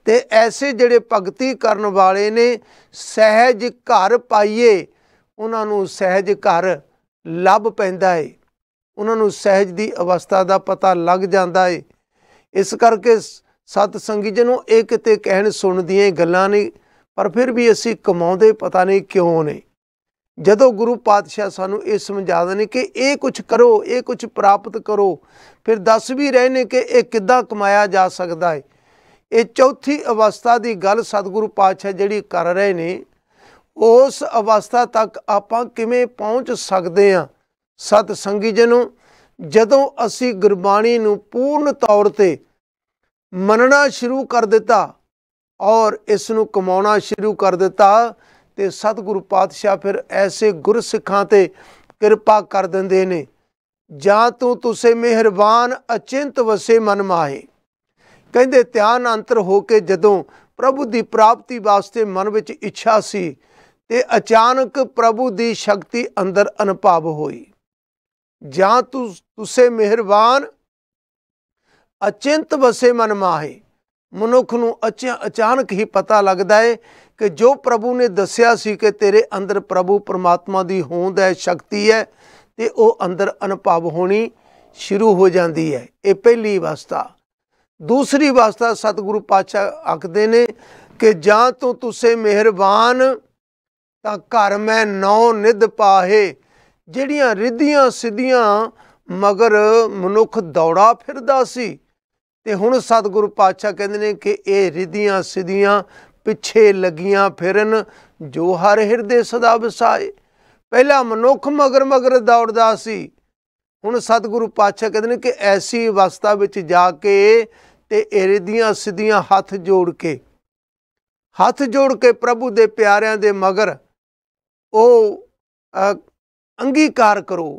ਤੇ ਐਸੇ ਜਿਹੜੇ ਭਗਤੀ ਕਰਨ ਵਾਲੇ ਨੇ ਸਹਿਜ ਘਰ ਪਾਈਏ, ਉਹਨਾਂ ਨੂੰ ਸਹਿਜ ਘਰ ਲੱਭ ਪੈਂਦਾ ਏ, ਉਹਨਾਂ ਨੂੰ ਸਹਿਜ ਦੀ ਅਵਸਥਾ ਦਾ ਪਤਾ ਲੱਗ ਜਾਂਦਾ ਏ। ਇਸ ਕਰਕੇ ਸਤ ਸੰਗੀ ਜਨੋ, ਇਹ ਕਿਤੇ ਕਹਿਣ ਸੁਣਨ ਦੀਆਂ ਗੱਲਾਂ ਨਹੀਂ, ਪਰ ਫਿਰ ਵੀ ਅਸੀਂ ਕਮਾਉਂਦੇ ਪਤਾ ਨਹੀਂ ਕਿਉਂ ਨੇ। ਜਦੋਂ ਗੁਰੂ ਪਾਤਸ਼ਾਹ ਸਾਨੂੰ ਇਹ ਸਮਝਾਉਂਦੇ ਨੇ ਕਿ ਇਹ ਕੁਛ ਕਰੋ, ਇਹ ਕੁਛ ਪ੍ਰਾਪਤ ਕਰੋ, ਫਿਰ ਦੱਸ ਵੀ ਰਹੇ ਨੇ ਕਿ ਇਹ ਕਿੱਦਾਂ ਕਮਾਇਆ ਜਾ ਸਕਦਾ ਹੈ। ਇਹ ਚੌਥੀ ਅਵਸਥਾ ਦੀ ਗੱਲ ਸਤਿਗੁਰੂ ਪਾਤਸ਼ਾਹ ਜਿਹੜੀ ਕਰ ਰਹੇ ਨੇ, ਉਸ ਅਵਸਥਾ ਤੱਕ ਆਪਾਂ ਕਿਵੇਂ ਪਹੁੰਚ ਸਕਦੇ ਹਾਂ। ਸਤ ਸੰਗੀ ਜਨੋ, ਜਦੋਂ ਅਸੀਂ ਗੁਰਬਾਣੀ ਨੂੰ ਪੂਰਨ ਤੌਰ 'ਤੇ ਮੰਨਣਾ ਸ਼ੁਰੂ ਕਰ ਦਿੱਤਾ ਔਰ ਇਸ ਨੂੰ ਕਮਾਉਣਾ ਸ਼ੁਰੂ ਕਰ ਦਿੱਤਾ, ਤੇ ਸਤਿਗੁਰੂ ਪਾਤਸ਼ਾਹ ਫਿਰ ਐਸੇ ਗੁਰਸਿੱਖਾਂ 'ਤੇ ਕਿਰਪਾ ਕਰ ਦਿੰਦੇ ਨੇ। ਜਾਂ ਤੂੰ ਤੁਸੇ ਮਿਹਰਬਾਨ ਅਚਿੰਤ ਵਸੇ ਮਨ ਮਾਹੇ, ਕਹਿੰਦੇ ਧਿਆਨ ਅੰਤਰ ਹੋ ਕੇ ਜਦੋਂ ਪ੍ਰਭੂ ਦੀ ਪ੍ਰਾਪਤੀ ਵਾਸਤੇ ਮਨ ਵਿੱਚ ਇੱਛਾ ਸੀ, ਤੇ ਅਚਾਨਕ ਪ੍ਰਭੂ ਦੀ ਸ਼ਕਤੀ ਅੰਦਰ ਅਨੁਭਵ ਹੋਈ। ਜਾਂ ਤੁਸੇ ਮਿਹਰਬਾਨ ਅਚਿੰਤ ਵਸੇ ਮਨ ਮਾਹੇ, ਮਨੁੱਖ ਨੂੰ ਅਚਾਨਕ ਹੀ ਪਤਾ ਲੱਗਦਾ ਹੈ ਕਿ ਜੋ ਪ੍ਰਭੂ ਨੇ ਦੱਸਿਆ ਸੀ ਕਿ ਤੇਰੇ ਅੰਦਰ ਪ੍ਰਭੂ ਪਰਮਾਤਮਾ ਦੀ ਹੋਂਦ ਹੈ, ਸ਼ਕਤੀ ਹੈ, ਤੇ ਉਹ ਅੰਦਰ ਅਨੁਭਵ ਹੋਣੀ ਸ਼ੁਰੂ ਹੋ ਜਾਂਦੀ ਹੈ। ਇਹ ਪਹਿਲੀ ਅਵਸਥਾ। ਦੂਸਰੀ ਅਵਸਥਾ ਸਤਿਗੁਰੂ ਪਾਤਸ਼ਾਹ ਆਖਦੇ ਨੇ ਕਿ ਜਾਂ ਤੂੰ ਤੁਸੇ ਮਿਹਰਬਾਨ ਤਾਂ ਘਰ ਮੈਂ ਨੌ ਨਿਧ ਪਾਹੇ, ਜਿਹੜੀਆਂ ਰਿੱਧੀਆਂ ਸਿੱਧੀਆਂ ਮਗਰ ਮਨੁੱਖ ਦੌੜਾ ਫਿਰਦਾ ਸੀ, ਤੇ ਹੁਣ ਸਤਿਗੁਰੂ ਪਾਤਸ਼ਾਹ ਕਹਿੰਦੇ ਨੇ ਕਿ ਇਹ ਰਿੱਧੀਆਂ ਸਿੱਧੀਆਂ ਪਿੱਛੇ ਲੱਗੀਆਂ ਫਿਰਨ ਜੋ ਹਰ ਹਿਰਦੇ ਸਦਾ ਵਸਾਏ। ਪਹਿਲਾਂ ਮਨੁੱਖ ਮਗਰ ਮਗਰ ਦੌੜਦਾ ਸੀ, ਹੁਣ ਸਤਿਗੁਰੂ ਪਾਤਸ਼ਾਹ ਕਹਿੰਦੇ ਨੇ ਕਿ ਐਸੀ ਅਵਸਥਾ ਵਿੱਚ ਜਾ ਕੇ ਤੇ ਇਹ ਰਿੱਧੀਆਂ ਸਿੱਧੀਆਂ ਹੱਥ ਜੋੜ ਕੇ ਪ੍ਰਭੂ ਦੇ ਪਿਆਰਿਆਂ ਦੇ ਮਗਰ ਉਹ ਅੰਗੀਕਾਰ ਕਰੋ।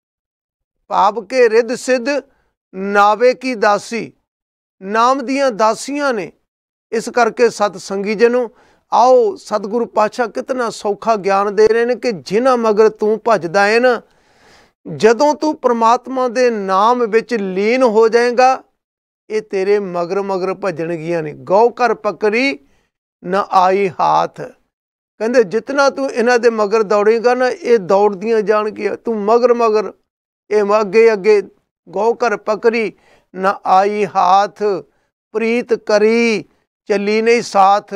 ਭਾਵ ਕੇ ਰਿੱਧ ਸਿੱਧ ਨਾਵੇ ਕੀ ਦਾਸੀ, ਨਾਮ ਦੀਆਂ ਦਾਸੀਆਂ ਨੇ। ਇਸ ਕਰਕੇ ਸਤ ਸੰਗੀ ਜਨੋ, ਆਓ ਸਤਿਗੁਰੂ ਪਾਤਸ਼ਾਹ ਕਿਤਨਾ ਸੌਖਾ ਗਿਆਨ ਦੇ ਰਹੇ ਨੇ ਕਿ ਜਿਨ੍ਹਾਂ ਮਗਰ ਤੂੰ ਭੱਜਦਾ ਹੈ ਨਾ, ਜਦੋਂ ਤੂੰ ਪ੍ਰਮਾਤਮਾ ਦੇ ਨਾਮ ਵਿੱਚ ਲੀਨ ਹੋ ਜਾਏਗਾ, ਇਹ ਤੇਰੇ ਮਗਰ ਮਗਰ ਭੱਜਣਗੀਆਂ ਨੇ। ਗਊ ਘਰ ਪਕੜੀ ਨਾ ਆਈ ਹਾਥ, ਕਹਿੰਦੇ ਜਿਤਨਾ ਤੂੰ ਇਹਨਾਂ ਦੇ ਮਗਰ ਦੌੜੇਗਾ ਨਾ, ਇਹ ਦੌੜਦੀਆਂ ਜਾਣਗੀਆਂ, ਤੂੰ ਮਗਰ ਮਗਰ, ਇਹ ਅੱਗੇ ਅੱਗੇ। ਗਊ ਘਰ ਪਕੜੀ ਨਾ ਆਈ ਹਾਥ, ਪ੍ਰੀਤ ਕਰੀ ਚੱਲੀ ਨਹੀਂ ਸਾਥ,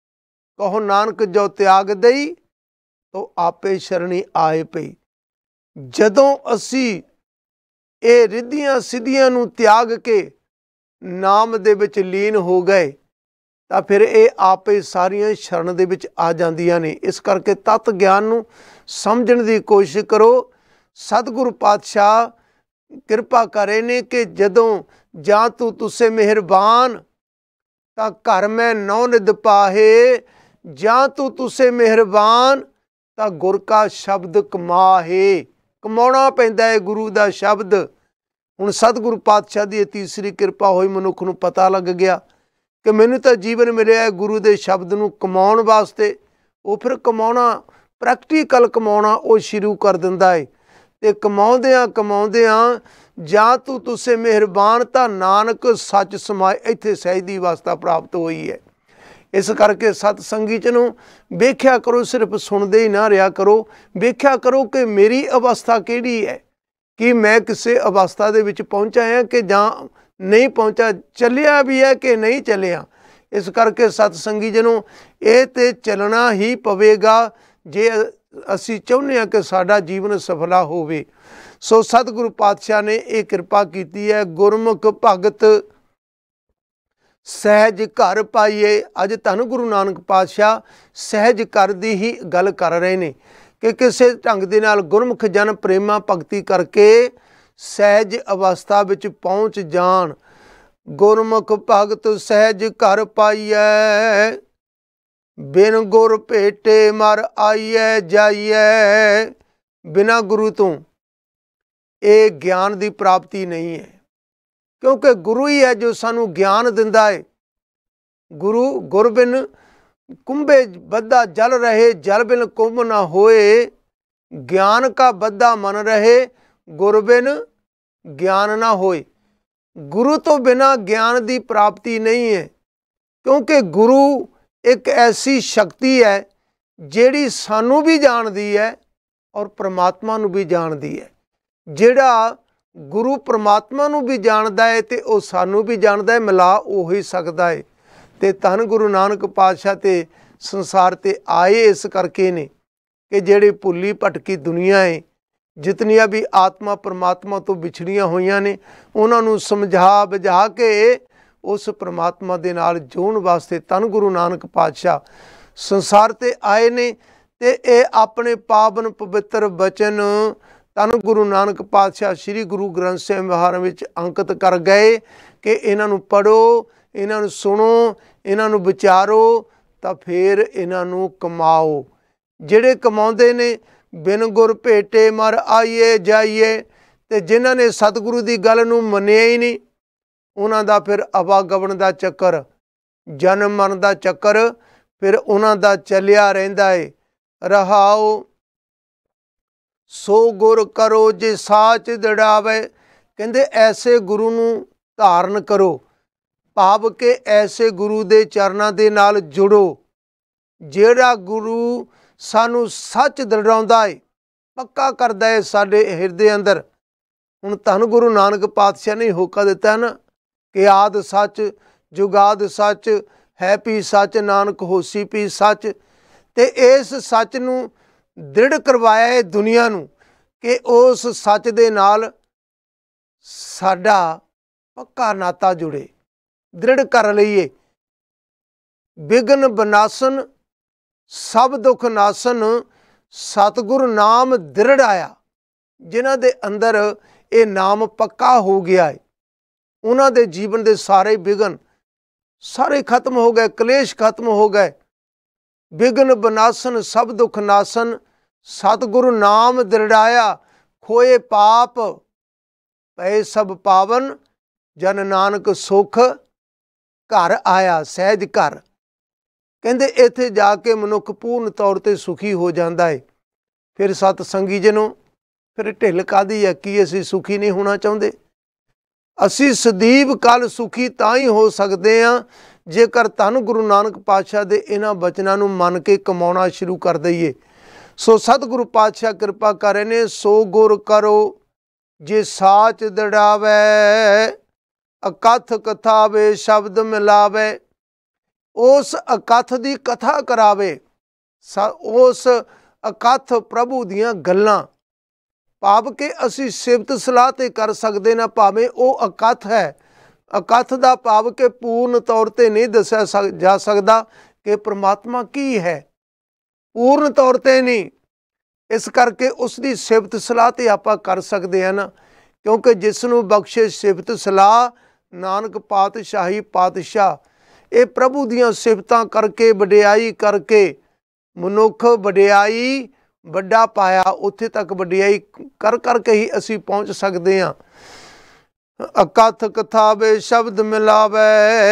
ਕਹੋ ਨਾਨਕ ਜੋ ਤਿਆਗ ਦਈ ਤੋ ਆਪੇ ਸ਼ਰਣੀ ਆਏ ਪਈ। ਜਦੋਂ ਅਸੀਂ ਇਹ ਰਿੱਧੀਆਂ ਸਿੱਧੀਆਂ ਨੂੰ ਤਿਆਗ ਕੇ ਨਾਮ ਦੇ ਵਿੱਚ ਲੀਨ ਹੋ ਗਏ, ਤਾਂ ਫਿਰ ਇਹ ਆਪੇ ਸਾਰੀਆਂ ਸ਼ਰਨ ਦੇ ਵਿੱਚ ਆ ਜਾਂਦੀਆਂ ਨੇ। ਇਸ ਕਰਕੇ ਤਤ ਗਿਆਨ ਨੂੰ ਸਮਝਣ ਦੀ ਕੋਸ਼ਿਸ਼ ਕਰੋ। ਸਤਿਗੁਰੂ ਪਾਤਸ਼ਾਹ ਕਿਰਪਾ ਕਰੇ ਨੇ ਕਿ ਜਦੋਂ ਜਾਂ ਤੂੰ ਤੁਸੇ ਮਿਹਰਬਾਨ ਤਾਂ ਘਰ ਮੈਂ ਨੌ ਨਿਧ ਪਾਹੇ, ਜਾਂ ਤੂੰ ਤੁਸੇ ਮਿਹਰਬਾਨ ਤਾਂ ਗੁਰ ਕਾ ਸ਼ਬਦ ਕਮਾਹੇ। ਕਮਾਉਣਾ ਪੈਂਦਾ ਹੈ ਗੁਰੂ ਦਾ ਸ਼ਬਦ। ਹੁਣ ਸਤਿਗੁਰੂ ਪਾਤਸ਼ਾਹ ਦੀ ਇਹ ਤੀਸਰੀ ਕਿਰਪਾ ਹੋਈ, ਮਨੁੱਖ ਨੂੰ ਪਤਾ ਲੱਗ ਗਿਆ ਕਿ ਮੈਨੂੰ ਤਾਂ ਜੀਵਨ ਮਿਲਿਆ ਹੈ ਗੁਰੂ ਦੇ ਸ਼ਬਦ ਨੂੰ ਕਮਾਉਣ ਵਾਸਤੇ। ਉਹ ਫਿਰ ਕਮਾਉਣਾ, ਪ੍ਰੈਕਟੀਕਲ ਕਮਾਉਣਾ ਉਹ ਸ਼ੁਰੂ ਕਰ ਦਿੰਦਾ ਹੈ। ਤੇ ਕਮਾਉਂਦਿਆਂ ਜਾਂ ਤੂੰ ਤੁਸੇ ਮਿਹਰਬਾਨ ਤਾਂ ਨਾਨਕ ਸੱਚ ਸਮਾਏ, ਇੱਥੇ ਸਹਿਜ ਦੀ ਅਵਸਥਾ ਪ੍ਰਾਪਤ ਹੋਈ ਹੈ। ਇਸ ਕਰਕੇ ਸਤ ਸੰਗੀ ਨੂੰ ਵੇਖਿਆ ਕਰੋ, ਸਿਰਫ ਸੁਣਦੇ ਹੀ ਨਾ ਰਿਹਾ ਕਰੋ, ਵੇਖਿਆ ਕਰੋ ਕਿ ਮੇਰੀ ਅਵਸਥਾ ਕਿਹੜੀ ਹੈ, ਕਿ ਮੈਂ ਕਿਸੇ ਅਵਸਥਾ ਦੇ ਵਿੱਚ ਪਹੁੰਚਾ ਹਾਂ ਕਿ ਜਾਂ ਨਹੀਂ ਪਹੁੰਚਾ, ਚੱਲਿਆ ਵੀ ਹੈ ਕਿ ਨਹੀਂ ਚੱਲਿਆ। ਇਸ ਕਰਕੇ ਸਤ ਸੰਗੀ ਜਨੋ, ਇਹ ਤੇ ਚੱਲਣਾ ਹੀ ਪਵੇਗਾ ਜੇ ਅਸੀਂ ਚਾਹੁੰਦੇ ਹਾਂ ਕਿ ਸਾਡਾ ਜੀਵਨ ਸਫਲਾ ਹੋਵੇ। ਸੋ ਸਤਿਗੁਰੂ ਪਾਤਸ਼ਾਹ ਨੇ ਇਹ ਕਿਰਪਾ ਕੀਤੀ ਹੈ, ਗੁਰਮੁਖ ਭਗਤ ਸਹਿਜ ਘਰ ਪਾਈਏ। ਅੱਜ ਧੰਨ ਗੁਰੂ ਨਾਨਕ ਪਾਤਸ਼ਾਹ ਸਹਿਜ ਘਰ ਦੀ ਹੀ ਗੱਲ ਕਰ ਰਹੇ ਨੇ ਕਿ ਕਿਸੇ ਢੰਗ ਦੇ ਨਾਲ ਗੁਰਮੁਖ ਜਨ ਪ੍ਰੇਮਾ ਭਗਤੀ ਕਰਕੇ ਸਹਿਜ ਅਵਸਥਾ ਵਿੱਚ ਪਹੁੰਚ ਜਾਣ। ਗੁਰਮੁਖ ਭਗਤ ਸਹਿਜ ਘਰ ਪਾਈਐ, ਬਿਨ ਗੁਰ ਭੇਟੇ ਮਰ ਆਈਐ ਜਾਈਐ। ਬਿਨਾਂ ਗੁਰੂ ਤੋਂ ਇਹ ਗਿਆਨ ਦੀ ਪ੍ਰਾਪਤੀ ਨਹੀਂ ਹੈ, ਕਿਉਂਕਿ ਗੁਰੂ ਹੀ ਹੈ ਜੋ ਸਾਨੂੰ ਗਿਆਨ ਦਿੰਦਾ ਹੈ। ਗੁਰ ਬਿਨ ਕੁੰਭੇ ਬੱਧਾ ਜਲ ਰਹੇ, ਜਲ ਬਿਨ ਕੁੰਭ ਨਾ ਹੋਏ। ਗਿਆਨ ਕਾ ਬੱਧਾ ਮਨ ਰਹੇ, ਗੁਰ ਬਿਨ ਗਿਆਨ ਨਾ ਹੋਏ। ਗੁਰੂ ਤੋਂ ਬਿਨਾਂ ਗਿਆਨ ਦੀ ਪ੍ਰਾਪਤੀ ਨਹੀਂ ਹੈ। क्योंकि गुरु एक ऐसी शक्ति है जिहड़ी सानू भी जानदी है और परमात्मा नू भी जानदी है। जिहड़ा गुरु परमात्मा नू भी जानदा है ते वो सानू भी जानदा है, मिला उही सकदा है। ते धन गुरु नानक पातशाह ते संसार ते आए इस करके ने कि जिहड़ी भुली भटकी दुनिया है, जितनियां भी आत्मा परमात्मा तो विछड़ियां होईयां ने, उन्हां नू समझा बुझा के उस परमात्मा दे नाल जोड़न वास्ते धन गुरु नानक पातशाह संसार ते आए ने। ते ये अपने पावन पवित्र बचन धन गुरु नानक पातशाह श्री गुरु ग्रंथ ਸਾਹਿਬ ਵਿਹਾਰ ਵਿੱਚ अंकित कर गए कि इन्हां नू पढ़ो, इन्हां नू सुनो, इन्हां नू विचारो, तो फिर इन्हां नू कमाओ। ਜਿਹੜੇ कमाउंदे ने बिन गुर भेटे मर आइए जाइए, ते जिन्हां ने सतगुरु की गल नू मन्निया ही नहीं, उन्हां दा फिर आवागमन का चक्कर, जन्म मरण का चक्कर फिर उन्हां दा चलिया रहिंदा है। रहाओ सो गुर करो जे साच दड़ावे, कहते ऐसे गुरु नू धारण करो, भाव के ऐसे गुरु दे चरनां दे नाल जुड़ो जिहड़ा गुरु सानू सच दड़ाउंदा है, पक्का करदा है साडे हिरदे अंदर। हुण धन गुरु नानक पातशाह ने होका दिता है ना कि आद सच जुगाद सच है भी सच, नानक होसी भी सच। ते इस सच नू दृढ़ करवाया है दुनिया नू कि उस सच दे नाल साडा पक्का नाता जुड़े, दृढ़ कर लईए। विघन विनाशन सब दुख नासन, सतगुर नाम दृढ़ आया। जिन्हां दे अंदर ये नाम पक्का हो गया है, उन्हां दे जीवन दे सारे विघन सारे खत्म हो गए, कलेश खत्म हो गए। विघन विनाशन सब दुख नासन, सतगुरु नाम दृढ़ाया। खोए पाप पए सब पावन, जन नानक सुख घर आया सहज घर। कहते इत्थे जाके मनुख पूर्ण तौर पर सुखी हो जाता है। फिर सतसंगी जनों, फिर ढिल काहदी है कि असीं सुखी नहीं होना चाहते। असीं सਦੀव कल सुखी तां ही हो सकते हैं जेकर धन गुरु नानक पातशाह दे इन्हां बचनां नूं मन के कमाउणा शुरू कर दईए। सो सतगुरु पातशाह कृपा करे ने, सो गुर करो जे साच दड़ावे, अकथ कथावे शब्द मिलावे। उस अकथ की कथा करावे, उस अकथ प्रभु दियां गल्लां, भाव के असी सिफत सलाह ते कर सकते ना, भावें वो अकथ है। अकथ का भाव के पूर्ण तौर पर नहीं दसिया जा सकता कि परमात्मा की है, पूर्ण तौर पर नहीं। इस करके उसकी सिफत सलाह तो आप कर सकते हैं ना, क्योंकि जिसनों बख्शे सिफत सलाह नानक पातशाही पातशाह। ये प्रभु दियां सिफतां करके वडियाई करके मनुख वडियाई वड्डा पाया, उत्थे तक वडियाई कर करके ही असी पहुँच सकते हैं। अकथ कथावे शब्द मिलावे,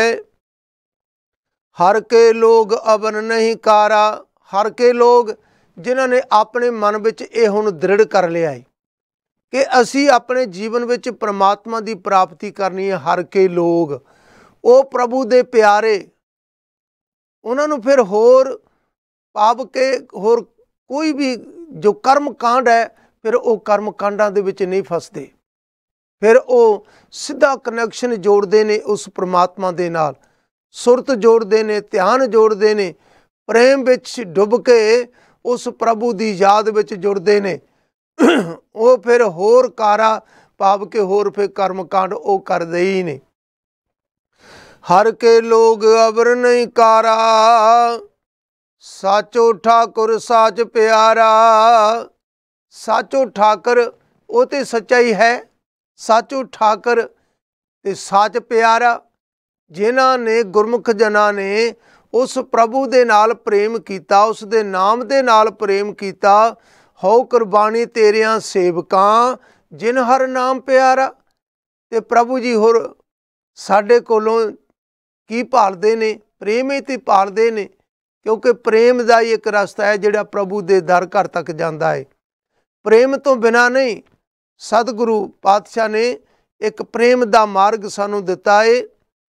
हर के लोग अवन नहीं कारा। हर के लोग जिन्हां ने अपने मन विच ये हुण दृढ़ कर लिया है कि असी अपने जीवन विच परमात्मा की प्राप्ति करनी है। हर के लोग वो प्रभु दे प्यारे, उन्होंने फिर होर पाप के होर कोई भी जो कर्म कांड है, फिर वो कर्म कांडां दे विच नहीं फसदे। फिर वो सीधा कनैक्शन जोड़ते ने उस परमात्मा दे नाल, सुरत जोड़ते ने, ध्यान जोड़ते ने, प्रेम विच डुब के उस प्रभु की याद विच जुड़ते ने। वो फिर होर कारा भाव के होर फिर कर्म कांड वो करदे ही ने। हर के लोग अवर नहीं कारा, साचो ठाकुर साच प्यारा। साचो ठाकर वो तो सच्चाई है, साचो ठाकर ते साच प्यारा। जिन्हां ने गुरमुख जना ने उस प्रभु दे नाल प्रेम कीता, उस दे नाम दे नाल प्रेम कीता। हो कुर्बानी तेरियां सेवकां, जिन हर नाम प्यारा। ते प्रभु जी होर साडे कोलों की भालदे ने? प्रेम ही ते भालदे ने, क्योंकि प्रेम का ही एक रस्ता है जिहड़ा प्रभु दे दर घर तक जाता है। प्रेम तो बिना नहीं। सतगुरु पातशाह ने एक प्रेम का मार्ग सानू दिता है।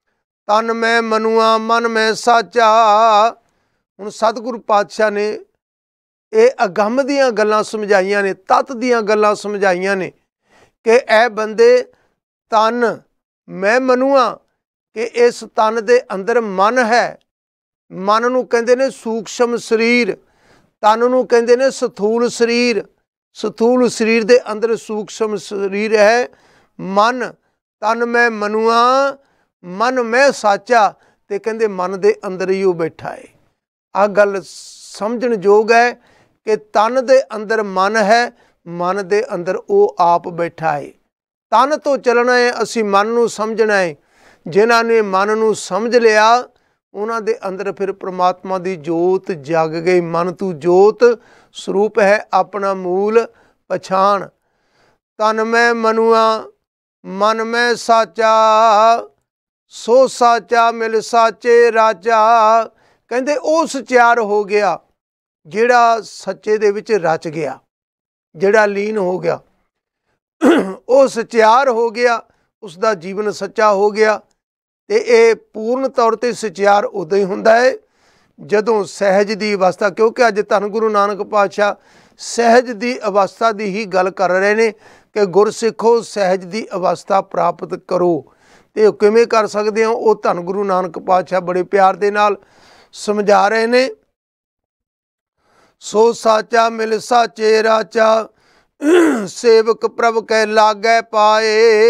तन मैं मनुआ मन मैं साचा। हुण सतगुरु पातशाह ने ये अगम दीयां गल्लां समझाइयां ने, तत दीयां गल्लां समझाइयां ने कि ए बंदे तन मैं मनुआ कि इस तन दे अंदर मन है। मन नूं कहंदे ने सूक्ष्म शरीर, तन नूं कहंदे ने स्थूल शरीर। स्थूल शरीर दे अंदर सूक्ष्म शरीर है मन। तन मैं मनुआ मन मैं साचा, ते कहंदे मन दे अंदर ही वो बैठा है। आ गल समझण योग है कि तन दे अंदर मन है, मन दे अंदर वो आप बैठा है। तन तो चलना है, असी मन नूं समझना है। जिन्हां ने मन नूं समझ लिया उन्हां दे अंदर फिर परमात्मा दी जोत जग गई। मन तू जोत स्वरूप है अपना मूल पछाण। तन मैं मनुआ मन मैं साचा, सो साचा मिल साचे राजा। कहंदे ओ सचियार हो गया जिहड़ा सच्चे दे विच रच गया, जिहड़ा लीन हो गया ਉਹ ਸਚਿਆਰ ਹੋ ਗਿਆ, ਉਸਦਾ ਜੀਵਨ ਸੱਚਾ ਹੋ ਗਿਆ। ਤੇ ਇਹ ਪੂਰਨ ਤੌਰ ਤੇ ਸਚਿਆਰ ਉਦੋਂ ਹੀ ਹੁੰਦਾ ਹੈ ਜਦੋਂ ਸਹਿਜ ਦੀ ਅਵਸਥਾ, ਕਿਉਂਕਿ ਅੱਜ ਧੰਨ ਗੁਰੂ ਨਾਨਕ ਪਾਤਸ਼ਾਹ ਸਹਿਜ ਦੀ ਅਵਸਥਾ ਦੀ ਹੀ ਗੱਲ ਕਰ ਰਹੇ ਨੇ ਕਿ ਗੁਰਸਿੱਖੋ ਸਹਿਜ ਦੀ ਅਵਸਥਾ ਪ੍ਰਾਪਤ ਕਰੋ। ਤੇ ਉਹ ਕਿਵੇਂ ਕਰ ਸਕਦੇ ਹੋ, ਉਹ ਧੰਨ ਗੁਰੂ ਨਾਨਕ ਪਾਤਸ਼ਾਹ ਬੜੇ ਪਿਆਰ ਦੇ ਨਾਲ ਸਮਝਾ ਰਹੇ ਨੇ। ਸੋ ਸਾਚਾ ਮਿਲ ਸਾਚੇ ਰਾਚਾ, सेवक प्रभ कै लागै पाए।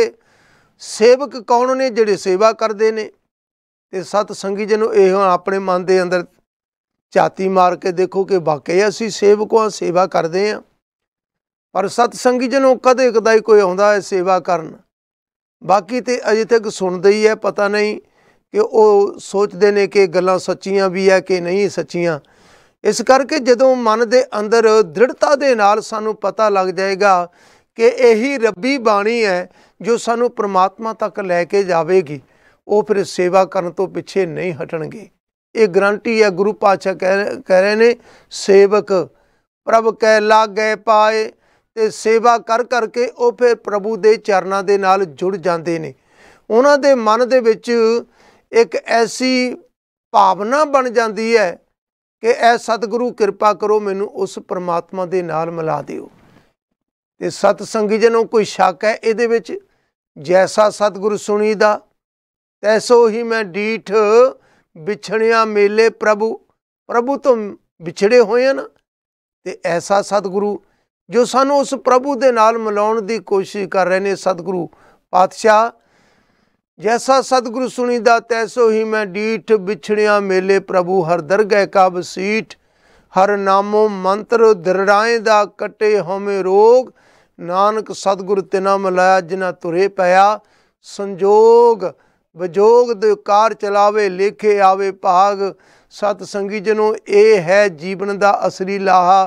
सेवक कौन ने? जिहड़े सेवा करते ने। ते सत संगी जनो ये अपने मन के अंदर झाती मार के देखो कि वाकई असी सेवक हाँ, सेवा करते हैं। पर सत संगी जनो कदे कदाई कोई आउंदा है सेवा करन, बाकी तो अजे तक सुनते ही है, पता नहीं कि वो सोचते ने कि गल्लां सच्चियां भी है कि नहीं सच्चियां। इस करके जदों मन के अंदर दृढ़ता दे नाल सानू पता लग जाएगा कि यही रब्बी बाणी है जो सानू परमात्मा तक लैके जाएगी, वो फिर सेवा करन तो पिछे नहीं हटणगे। ये गारंटी है। गुरु पातशाह कह रहे ने सेवक प्रभ कै लागै पाए। ते सेवा कर करके वो फिर प्रभु के चरणों के नाल जुड़ जाते ने। उन्हां दे मन दे विच एक ऐसी भावना बन जाती है कि ऐ सतगुरु कृपा करो मैनू उस परमात्मा दे नाल मिला दिओ। ते सतसंगी जनों कोई शक है इहदे विच? जैसा सतगुरु सुनीदा तैसो ही मैं डीठ बिछड़िया मेले प्रभु। प्रभु तो बिछड़े होए हैं ना, ते ऐसा सतगुरु जो सानू उस प्रभु दे नाल मिलाउण दी कोशिश कर रहे ने सतगुरु पातशाह। जैसा सतगुरु सुनीदा तैसो ही मैं डीठ बिछड़िया मेले प्रभु। हर दरगह का बसीठ हर नामो मंत्र दृढ़ाए दा कटे हमें रोग। नानक सतगुरु तिना मिलाया जिन्ना तुरे पया संजोग। विजोग दे कार चलावे लेखे आवे भाग। सत संगी जनों ये है जीवन का असली लाहा,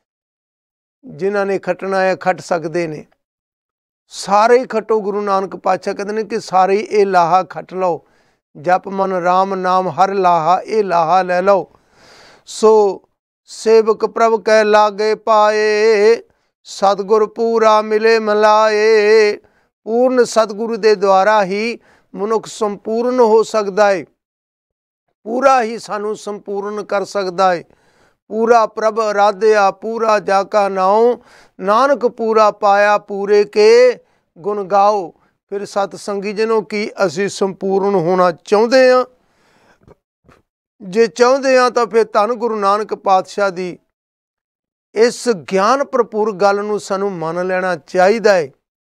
जिन्हां ने खटना है खट सकते ने। सारे ही खटो। गुरु नानक पातशाह कहते हैं कि सारे ये लाहा खट लो। जप मन राम नाम हर लाहा, ये लाहा ले लो। सो सेवक प्रभ कै लागे पाए। सतगुर पूरा मिले मिलाए। पूर्ण सतगुरु दे द्वारा ही मनुख संपूर्ण हो सकता है, पूरा ही सानू संपूर्ण कर सकता है। पूरा प्रभ आराध्या पूरा जाका नाओ। नानक पूरा पाया पूरे के गुण गाओ। फिर सतसंगी जनों की असी संपूर्ण होना चाहते हैं। जे चाहते हैं तो फिर धन गुरु नानक पातशाह दी इस ज्ञान भरपूर गल नूं सानू मन लेना चाहिए है।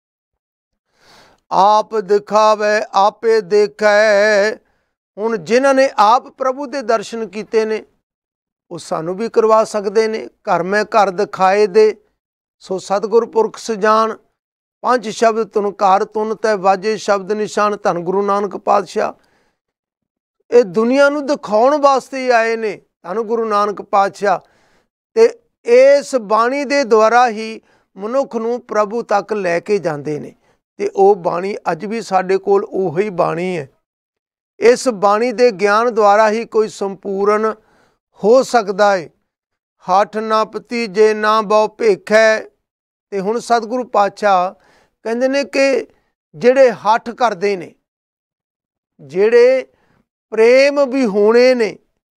आप दिखावे आपे देखै। हुण जिन्हां ने आप प्रभु दे दर्शन कीते ने वो सानू भी करवा सकते ने। घर में घर दिखाए दे सो सतगुर पुरख सजान। पंज शब्द तुनकार तुन तै वाजे शब्द निशान। धन गुरु नानक पातशाह ये दुनिया नूं दिखाउण वास्ते ही आए ने। धन गुरु नानक पातशाह ते इस बाणी दे द्वारा ही मनुख नूं प्रभु तक लैके जांदे ने। ते वो बाणी अज भी साडे कोल उही बाणी है। इस बाणी दे ज्ञान द्वारा ही कोई संपूर्ण हो सकता है। हठ ना भतीजे ना बहु भेखै। ते हुण सतगुरु पातशाह कहंदे ने कि जिहड़े हठ करदे ने, जिहड़े ਪ੍ਰੇਮ ਵੀ ਹੋਣੇ ਨੇ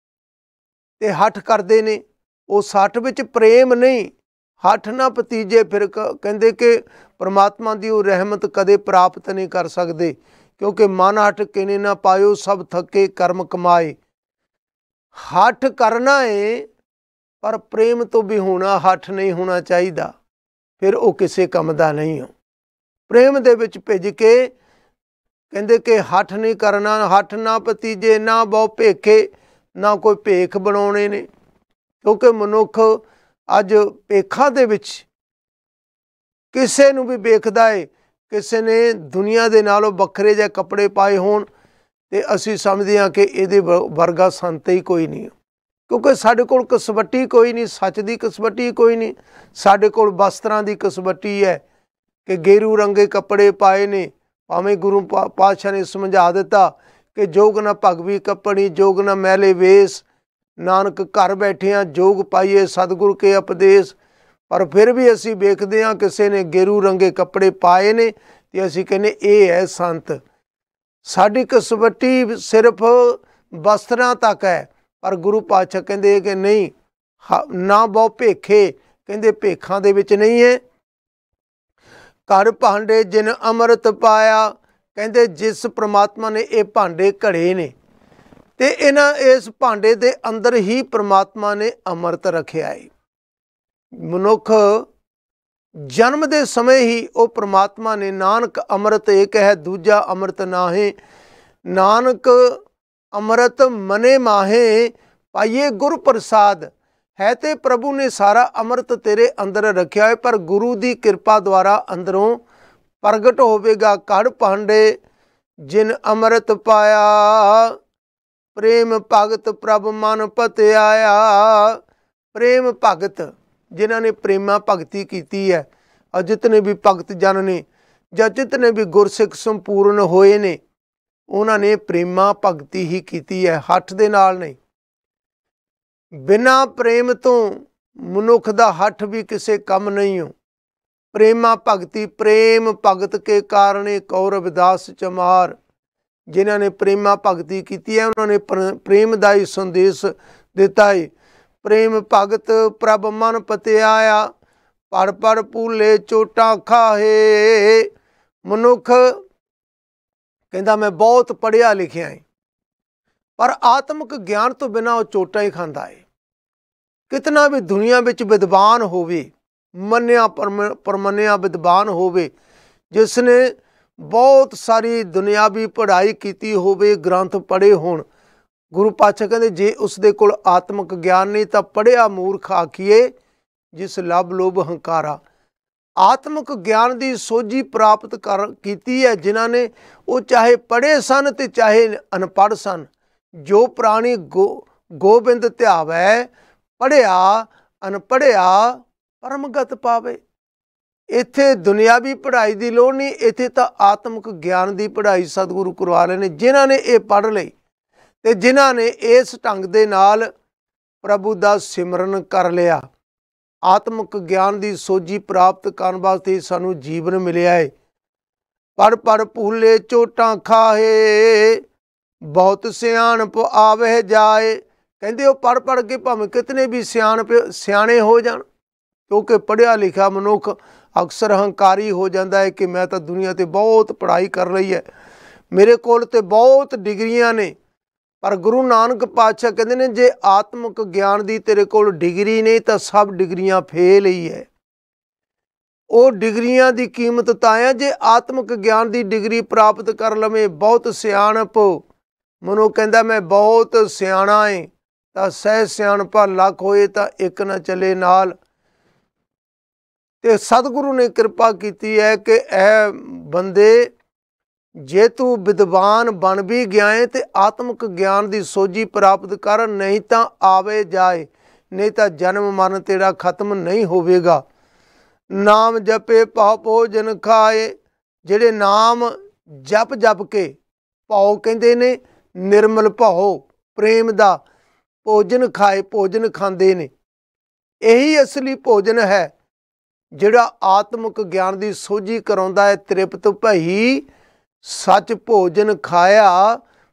ਤੇ ਹੱਠ ਕਰਦੇ ਨੇ। ਉਸ ਹੱਠ ਵਿੱਚ ਪ੍ਰੇਮ ਨਹੀਂ, ਹੱਠ ਨਾ ਭਤੀਜੇ। ਫਿਰ ਕਹਿੰਦੇ ਕਿ ਪਰਮਾਤਮਾ ਦੀ ਉਹ ਰਹਿਮਤ ਕਦੇ ਪ੍ਰਾਪਤ ਨਹੀਂ ਕਰ ਸਕਦੇ, ਕਿਉਂਕਿ ਮਨ ਹੱਠ ਕਿਨੇ ਨਾ ਪਾਇਓ, ਸਭ ਥੱਕੇ ਕਰਮ ਕਮਾਏ। ਹੱਠ ਕਰਨਾ ਏ ਪਰ ਪ੍ਰੇਮ ਤੋਂ ਵੀ ਹੋਣਾ, ਹੱਠ ਨਹੀਂ ਹੋਣਾ ਚਾਹੀਦਾ, ਫਿਰ ਉਹ ਕਿਸੇ ਕੰਮ ਦਾ ਨਹੀਂ ਹੋ। ਪ੍ਰੇਮ ਦੇ ਵਿੱਚ ਭਿੱਜ ਕੇ ਕਹਿੰਦੇ ਕਿ ਹੱਠ ਨਹੀਂ ਕਰਨਾ, ਹੱਠ ਨਾ ਭਤੀਜੇ ਨਾ ਬਹੁ ਭੇਖੇ, ਨਾ ਕੋਈ ਭੇਖ ਬਣਾਉਣੇ ਨੇ। ਕਿਉਂਕਿ ਮਨੁੱਖ ਅੱਜ ਭੇਖਾਂ ਦੇ ਵਿੱਚ ਕਿਸੇ ਨੂੰ ਵੀ ਵੇਖਦਾ ਏ, ਕਿਸੇ ਨੇ ਦੁਨੀਆ ਦੇ ਨਾਲੋਂ ਵੱਖਰੇ ਜਿਹੇ ਕੱਪੜੇ ਪਾਏ ਹੋਣ ਤੇ ਅਸੀਂ ਸਮਝਦੇ ਹਾਂ ਕਿ ਇਹਦੇ ਵਰਗਾ ਸੰਤ ਹੀ ਕੋਈ ਨਹੀਂ। ਕਿਉਂਕਿ ਸਾਡੇ ਕੋਲ ਕਸਵੱਟੀ ਕੋਈ ਨਹੀਂ, ਸੱਚ ਦੀ ਕਸਵੱਟੀ ਕੋਈ ਨਹੀਂ। ਸਾਡੇ ਕੋਲ ਵਸਤਰਾਂ ਦੀ ਕਸਵੱਟੀ ਹੈ ਕਿ ਗੇਰੂ ਰੰਗੇ ਕੱਪੜੇ ਪਾਏ ਨੇ। ਭਾਵੇਂ ਗੁਰੂ ਪਾਤਸ਼ਾਹ ਨੇ ਸਮਝਾ ਦਿੱਤਾ ਕਿ ਜੋਗ ਨਾ ਭਗਵੀ ਕੱਪੜੀ, ਜੋਗ ਨਾ ਮੈਲੇ ਵੇਸ, ਨਾਨਕ ਘਰ ਬੈਠਿਆਂ ਜੋਗ ਪਾਈਏ ਸਤਿਗੁਰ ਕੇ ਉਪਦੇਸ਼। ਪਰ ਫਿਰ ਵੀ ਅਸੀਂ ਵੇਖਦੇ ਹਾਂ ਕਿਸੇ ਨੇ ਗੇਰੂ ਰੰਗੇ ਕੱਪੜੇ ਪਾਏ ਨੇ ਤੇ ਅਸੀਂ ਕਹਿੰਦੇ ਇਹ ਹੈ ਸੰਤ। ਸਾਡੀ ਕਸਵੱਟੀ ਸਿਰਫ ਵਸਤਰਾਂ ਤੱਕ ਹੈ, ਪਰ ਗੁਰੂ ਪਾਤਸ਼ਾਹ ਕਹਿੰਦੇ ਕਿ ਨਹੀਂ, ਨਾ ਬਹੁ ਭੇਖੇ, ਕਹਿੰਦੇ ਭੇਖਾਂ ਦੇ ਵਿੱਚ ਨਹੀਂ ਹੈ। ਘਰ ਭਾਂਡੇ ਜਿਨ ਅੰਮ੍ਰਿਤ ਪਾਇਆ, ਕਹਿੰਦੇ ਜਿਸ ਪ੍ਰਮਾਤਮਾ ਨੇ ਇਹ ਭਾਂਡੇ ਘੜੇ ਨੇ ਤੇ ਇਸ ਭਾਂਡੇ ਦੇ ਅੰਦਰ ਹੀ ਪ੍ਰਮਾਤਮਾ ਨੇ ਅੰਮ੍ਰਿਤ ਰੱਖਿਆ ਹੈ। ਮਨੁੱਖ ਜਨਮ ਦੇ ਸਮੇਂ ਹੀ ਉਹ ਪ੍ਰਮਾਤਮਾ ਨੇ, ਨਾਨਕ ਅੰਮ੍ਰਿਤ ਏਕ ਹੈ ਦੂਜਾ ਅੰਮ੍ਰਿਤ ਨਾਹੇ, ਨਾਨਕ ਅੰਮ੍ਰਿਤ ਮਨੇ ਮਾਹੇ, ਪਾਈਏ ਗੁਰ ਪ੍ਰਸਾਦ। ਹੈ ਤੇ ਪ੍ਰਭੂ ਨੇ ਸਾਰਾ ਅੰਮ੍ਰਿਤ ਤੇਰੇ ਅੰਦਰ ਰੱਖਿਆ ਹੈ, ਪਰ ਗੁਰੂ ਦੀ ਕਿਰਪਾ ਦੁਆਰਾ ਅੰਦਰੋਂ ਪ੍ਰਗਟ ਹੋਵੇਗਾ। ਘੜ ਭਾਂਡੇ ਜਿਨ ਅੰਮ੍ਰਿਤ ਪਾਇਆ, ਪ੍ਰੇਮ ਭਗਤ ਪ੍ਰਭ ਮਨ ਪਤਿ ਆਇਆ। ਪ੍ਰੇਮ ਭਗਤ ਜਿਨ੍ਹਾਂ ਨੇ ਪ੍ਰੇਮਾ ਭਗਤੀ ਕੀਤੀ ਹੈ, ਔਰ ਜਿਤਨੇ ਵੀ ਭਗਤ ਜਨ ਨੇ ਜਾਂ ਜਿਤਨੇ ਵੀ ਗੁਰਸਿੱਖ ਸੰਪੂਰਨ ਹੋਏ ਨੇ, ਉਹਨਾਂ ਨੇ ਪ੍ਰੇਮਾ ਭਗਤੀ ਹੀ ਕੀਤੀ ਹੈ, ਹੱਠ ਦੇ ਨਾਲ ਨਹੀਂ। ਬਿਨਾਂ ਪ੍ਰੇਮ ਤੋਂ ਮਨੁੱਖ ਦਾ ਹੱਠ ਵੀ ਕਿਸੇ ਕੰਮ ਨਹੀਂ ਹੋ। ਪ੍ਰੇਮਾ ਭਗਤੀ, ਪ੍ਰੇਮ ਭਗਤ ਕੇ ਕਾਰਣੇ ਕੌਰਵ ਦਾਸ ਚਮਾਰ। ਜਿਨ੍ਹਾਂ ਨੇ ਪ੍ਰੇਮਾ ਭਗਤੀ ਕੀਤੀ ਹੈ ਉਹਨਾਂ ਨੇ ਪ੍ਰੇਮ ਦਾ ਹੀ ਸੰਦੇਸ਼ ਦਿੱਤਾ ਹੈ। ਪ੍ਰੇਮ ਭਗਤ ਪ੍ਰਭ ਮਨ ਪਤਿ ਆਇਆ, ਪੜ ਪੜ ਭੂਲੇ ਚੋਟਾਂ ਖਾਹੇ। ਮਨੁੱਖ ਕਹਿੰਦਾ ਮੈਂ ਬਹੁਤ ਪੜ੍ਹਿਆ ਲਿਖਿਆ ਹੈ, ਪਰ ਆਤਮਿਕ ਗਿਆਨ ਤੋਂ ਬਿਨਾਂ ਉਹ ਚੋਟਾਂ ਹੀ ਖਾਂਦਾ ਹੈ। ਕਿਤਨਾ ਵੀ ਦੁਨੀਆ ਵਿੱਚ ਵਿਦਵਾਨ ਹੋਵੇ, ਮੰਨਿਆ ਪਰਮੰਨਿਆ ਵਿਦਵਾਨ ਹੋਵੇ, ਜਿਸ ਨੇ ਬਹੁਤ ਸਾਰੀ ਦੁਨਿਆਵੀ ਪੜ੍ਹਾਈ ਕੀਤੀ ਹੋਵੇ, ਗ੍ਰੰਥ ਪੜ੍ਹੇ ਹੋਣ, ਗੁਰੂ ਪਾਤਸ਼ਾਹ ਕਹਿੰਦੇ ਜੇ ਉਸਦੇ ਕੋਲ ਆਤਮਿਕ ਗਿਆਨ ਨਹੀਂ ਤਾਂ ਪੜ੍ਹਿਆ ਮੂਰਖ ਆਖੀਏ ਜਿਸ ਲਭ ਲੋਭ ਹੰਕਾਰਾ। ਆਤਮਿਕ ਗਿਆਨ ਦੀ ਸੋਝੀ ਪ੍ਰਾਪਤ ਕੀਤੀ ਹੈ ਜਿਨ੍ਹਾਂ ਨੇ, ਉਹ ਚਾਹੇ ਪੜ੍ਹੇ ਸਨ ਤੇ ਚਾਹੇ ਅਨਪੜ੍ਹ ਸਨ। ਜੋ ਪ੍ਰਾਣੀ ਗੋਬਿੰਦ ਧਿਆਵੈ, ਪੜ੍ਹਿਆ ਅਨਪੜ੍ਹਿਆ ਪਰਮਗਤ ਪਾਵੇ। ਇੱਥੇ ਦੁਨਿਆਵੀ ਪੜ੍ਹਾਈ ਦੀ ਲੋੜ ਨਹੀਂ, ਇੱਥੇ ਤਾਂ ਆਤਮਿਕ ਗਿਆਨ ਦੀ ਪੜ੍ਹਾਈ ਸਤਿਗੁਰੂ ਕਰਵਾ ਰਹੇ ਨੇ। ਜਿਨ੍ਹਾਂ ਨੇ ਇਹ ਪੜ੍ਹ ਲਈ ਤੇ ਜਿਨ੍ਹਾਂ ਨੇ ਇਸ ਢੰਗ ਦੇ ਨਾਲ ਪ੍ਰਭੂ ਦਾ ਸਿਮਰਨ ਕਰ ਲਿਆ, ਆਤਮਿਕ ਗਿਆਨ ਦੀ ਸੋਝੀ ਪ੍ਰਾਪਤ ਕਰਨ ਵਾਸਤੇ ਸਾਨੂੰ ਜੀਵਨ ਮਿਲਿਆ ਹੈ। ਪੜ ਪੜ ਭੂਲੇ ਚੋਟਾਂ ਖਾਹੇ, ਬਹੁਤ ਸਿਆਣਪ ਆਵਹਿ ਜਾਏ। ਕਹਿੰਦੇ ਉਹ ਪੜ ਪੜ ਕੇ ਭਾਵੇਂ ਕਿਤਨੇ ਵੀ ਸਿਆਣੇ ਹੋ ਜਾਣ, ਕਿਉਂਕਿ ਪੜ੍ਹਿਆ ਲਿਖਿਆ ਮਨੁੱਖ ਅਕਸਰ ਹੰਕਾਰੀ ਹੋ ਜਾਂਦਾ ਹੈ ਕਿ ਮੈਂ ਤਾਂ ਦੁਨੀਆ 'ਤੇ ਬਹੁਤ ਪੜ੍ਹਾਈ ਕਰ ਲਈ ਹੈ, ਮੇਰੇ ਕੋਲ ਤਾਂ ਬਹੁਤ ਡਿਗਰੀਆਂ ਨੇ। ਪਰ ਗੁਰੂ ਨਾਨਕ ਪਾਤਸ਼ਾਹ ਕਹਿੰਦੇ ਨੇ ਜੇ ਆਤਮਿਕ ਗਿਆਨ ਦੀ ਤੇਰੇ ਕੋਲ ਡਿਗਰੀ ਨਹੀਂ ਤਾਂ ਸਭ ਡਿਗਰੀਆਂ ਫੇਲ ਹੀ ਹੈ। ਉਹ ਡਿਗਰੀਆਂ ਦੀ ਕੀਮਤ ਤਾਂ ਹੈ ਜੇ ਆਤਮਿਕ ਗਿਆਨ ਦੀ ਡਿਗਰੀ ਪ੍ਰਾਪਤ ਕਰ ਲਵੇਂ। ਬਹੁਤ ਸਿਆਣਪ, ਮਨੁੱਖ ਕਹਿੰਦਾ ਮੈਂ ਬਹੁਤ ਸਿਆਣਾ ਏ, ਤਾਂ ਸਹਿ ਸਿਆਣਪਾ ਲੱਖ ਹੋਏ ਤਾਂ ਇੱਕ ਨਾ ਚੱਲੇ ਨਾਲ। ਤੇ ਸਤਿਗੁਰੂ ਨੇ ਕਿਰਪਾ ਕੀਤੀ ਹੈ ਕਿ ਇਹ ਬੰਦੇ ਜੇ ਤੂੰ ਵਿਦਵਾਨ ਬਣ ਵੀ ਗਿਆ ਹੈ ਤੇ ਆਤਮਿਕ ਗਿਆਨ ਦੀ ਸੋਝੀ ਪ੍ਰਾਪਤ ਕਰ, ਨਹੀਂ ਤਾਂ ਆਵੇ ਜਾਏ, ਨਹੀਂ ਤਾਂ ਜਨਮ ਮਰਨ ਤੇਰਾ ਖਤਮ ਨਹੀਂ ਹੋਵੇਗਾ। ਨਾਮ ਜਪੇ ਭਉ ਭੋਜਨ ਖਾਏ, ਜਿਹੜੇ ਨਾਮ ਜਪ ਜਪ ਕੇ, ਭਉ ਕਹਿੰਦੇ ਨੇ ਨਿਰਮਲ ਭਉ ਪ੍ਰੇਮ ਦਾ, ਭੋਜਨ ਖਾਏ, ਭੋਜਨ ਖਾਂਦੇ ਨੇ। ਇਹੀ ਅਸਲੀ ਭੋਜਨ ਹੈ ਜਿਹੜਾ ਆਤਮਿਕ ਗਿਆਨ ਦੀ ਸੋਝੀ ਕਰਾਉਂਦਾ ਹੈ। ਤ੍ਰਿਪਤ ਭਈ ਸੱਚ ਭੋਜਨ ਖਾਇਆ,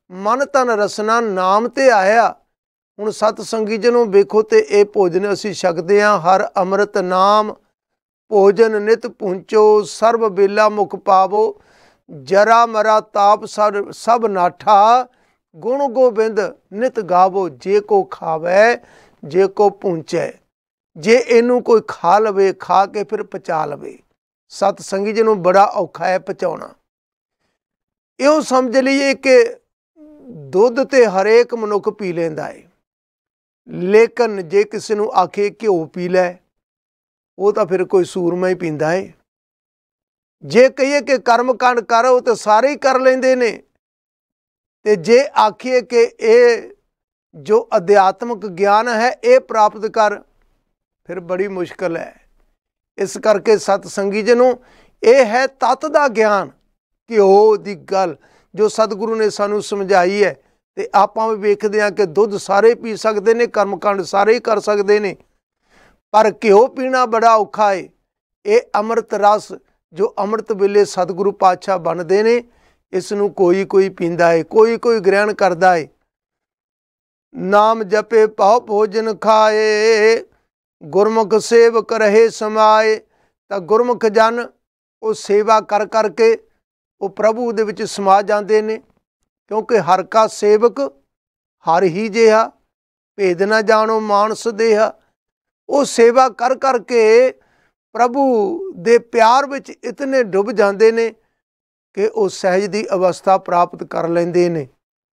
ਮਨ ਤਨ ਰਸਨਾ ਨਾਮ ਤੇ ਆਇਆ। ਹੁਣ ਸਤ ਸੰਗੀ ਜਨੋ ਵੇਖੋ ਤੇ ਇਹ ਭੋਜਨ ਅਸੀਂ ਛਕਦੇ ਹਾਂ। ਹਰ ਅੰਮ੍ਰਿਤ ਨਾਮ ਭੋਜਨ ਨਿਤ ਪਹੁੰਚੋ, ਸਰਬ ਬੇਲਾ ਮੁਖ ਪਾਵੋ। ਜਰਾ ਮਰਾ ਤਾਪ ਸਭ ਨਾਠਾ, ਗੁਣ ਗੋਬਿੰਦ ਨਿਤ ਗਾਵੋ। ਜੇ ਕੋ ਖਾਵੈ ਜੇ ਕੋ ਪਹੁੰਚੈ, ਜੇ ਇਹਨੂੰ ਕੋਈ ਖਾ ਲਵੇ, ਖਾ ਕੇ ਫਿਰ ਪਚਾ ਲਵੇ। ਸਤ ਸੰਗੀ ਜੀ ਨੂੰ ਬੜਾ ਔਖਾ ਹੈ ਪਚਾਉਣਾ। ਇਉਂ ਸਮਝ ਲਈਏ ਕਿ ਦੁੱਧ ਤੇ ਹਰੇਕ ਮਨੁੱਖ ਪੀ ਲੈਂਦਾ ਹੈ, ਲੇਕਿਨ ਜੇ ਕਿਸੇ ਨੂੰ ਆਖੇ ਘਿਓ ਪੀ ਲੈ, ਉਹ ਤਾਂ ਫਿਰ ਕੋਈ ਸੂਰਮਾ ਹੀ ਪੀਂਦਾ ਹੈ। ਜੇ ਕਹੀਏ ਕਿ ਕਰਮ ਕਾਂਡ ਕਰ, ਉਹ ਤਾਂ ਸਾਰੇ ਹੀ ਕਰ ਲੈਂਦੇ ਨੇ। ਤੇ ਜੇ ਆਖੀਏ ਕਿ ਇਹ ਜੋ ਅਧਿਆਤਮਿਕ ਗਿਆਨ ਹੈ ਇਹ ਪ੍ਰਾਪਤ ਕਰ, ਫਿਰ ਬੜੀ ਮੁਸ਼ਕਲ ਹੈ। ਇਸ ਕਰਕੇ ਸਤ ਸੰਗੀ ਜੀ ਨੂੰ ਇਹ ਹੈ ਤੱਤ ਦਾ ਗਿਆਨ, ਘਿਓ ਦੀ ਗੱਲ ਜੋ ਸਤਿਗੁਰੂ ਨੇ ਸਾਨੂੰ ਸਮਝਾਈ ਹੈ। ਤੇ ਆਪਾਂ ਵੀ ਵੇਖਦੇ ਹਾਂ ਕਿ ਦੁੱਧ ਸਾਰੇ ਪੀ ਸਕਦੇ ਨੇ, ਕਰਮ ਕਾਂਡ ਸਾਰੇ ਹੀ ਕਰ ਸਕਦੇ ਨੇ, ਪਰ ਘਿਓ ਪੀਣਾ ਬੜਾ ਔਖਾ ਹੈ। ਇਹ ਅੰਮ੍ਰਿਤ ਰਸ ਜੋ ਅੰਮ੍ਰਿਤ ਵੇਲੇ ਸਤਿਗੁਰੂ ਪਾਤਸ਼ਾਹ ਬਣਦੇ ਨੇ, ਇਸ ਨੂੰ ਕੋਈ ਕੋਈ ਪੀਂਦਾ ਹੈ, ਕੋਈ ਕੋਈ ਗ੍ਰਹਿਣ ਕਰਦਾ ਹੈ। ਨਾਮ ਜਪੇ ਭਉ ਭੋਜਨ ਖਾਏ, ਗੁਰਮੁਖ ਸੇਵਕ ਰਹੇ ਸਮਾਏ। ਤਾਂ ਗੁਰਮੁਖ ਜਨ ਉਹ ਸੇਵਾ ਕਰ ਕਰਕੇ ਉਹ ਪ੍ਰਭੂ ਦੇ ਵਿੱਚ ਸਮਾ ਜਾਂਦੇ ਨੇ, ਕਿਉਂਕਿ ਹਰ ਕਾ ਸੇਵਕ ਹਰ ਹੀ ਜਿਹਾ, ਭੇਦ ਨਾ ਜਾਣੋ ਮਾਨਸ ਦੇਹਾ। ਉਹ ਸੇਵਾ ਕਰ ਕਰਕੇ ਪ੍ਰਭੂ ਦੇ ਪਿਆਰ ਵਿੱਚ ਇਤਨੇ ਡੁੱਬ ਜਾਂਦੇ ਨੇ ਕਿ ਉਹ ਸਹਿਜ ਦੀ ਅਵਸਥਾ ਪ੍ਰਾਪਤ ਕਰ ਲੈਂਦੇ ਨੇ।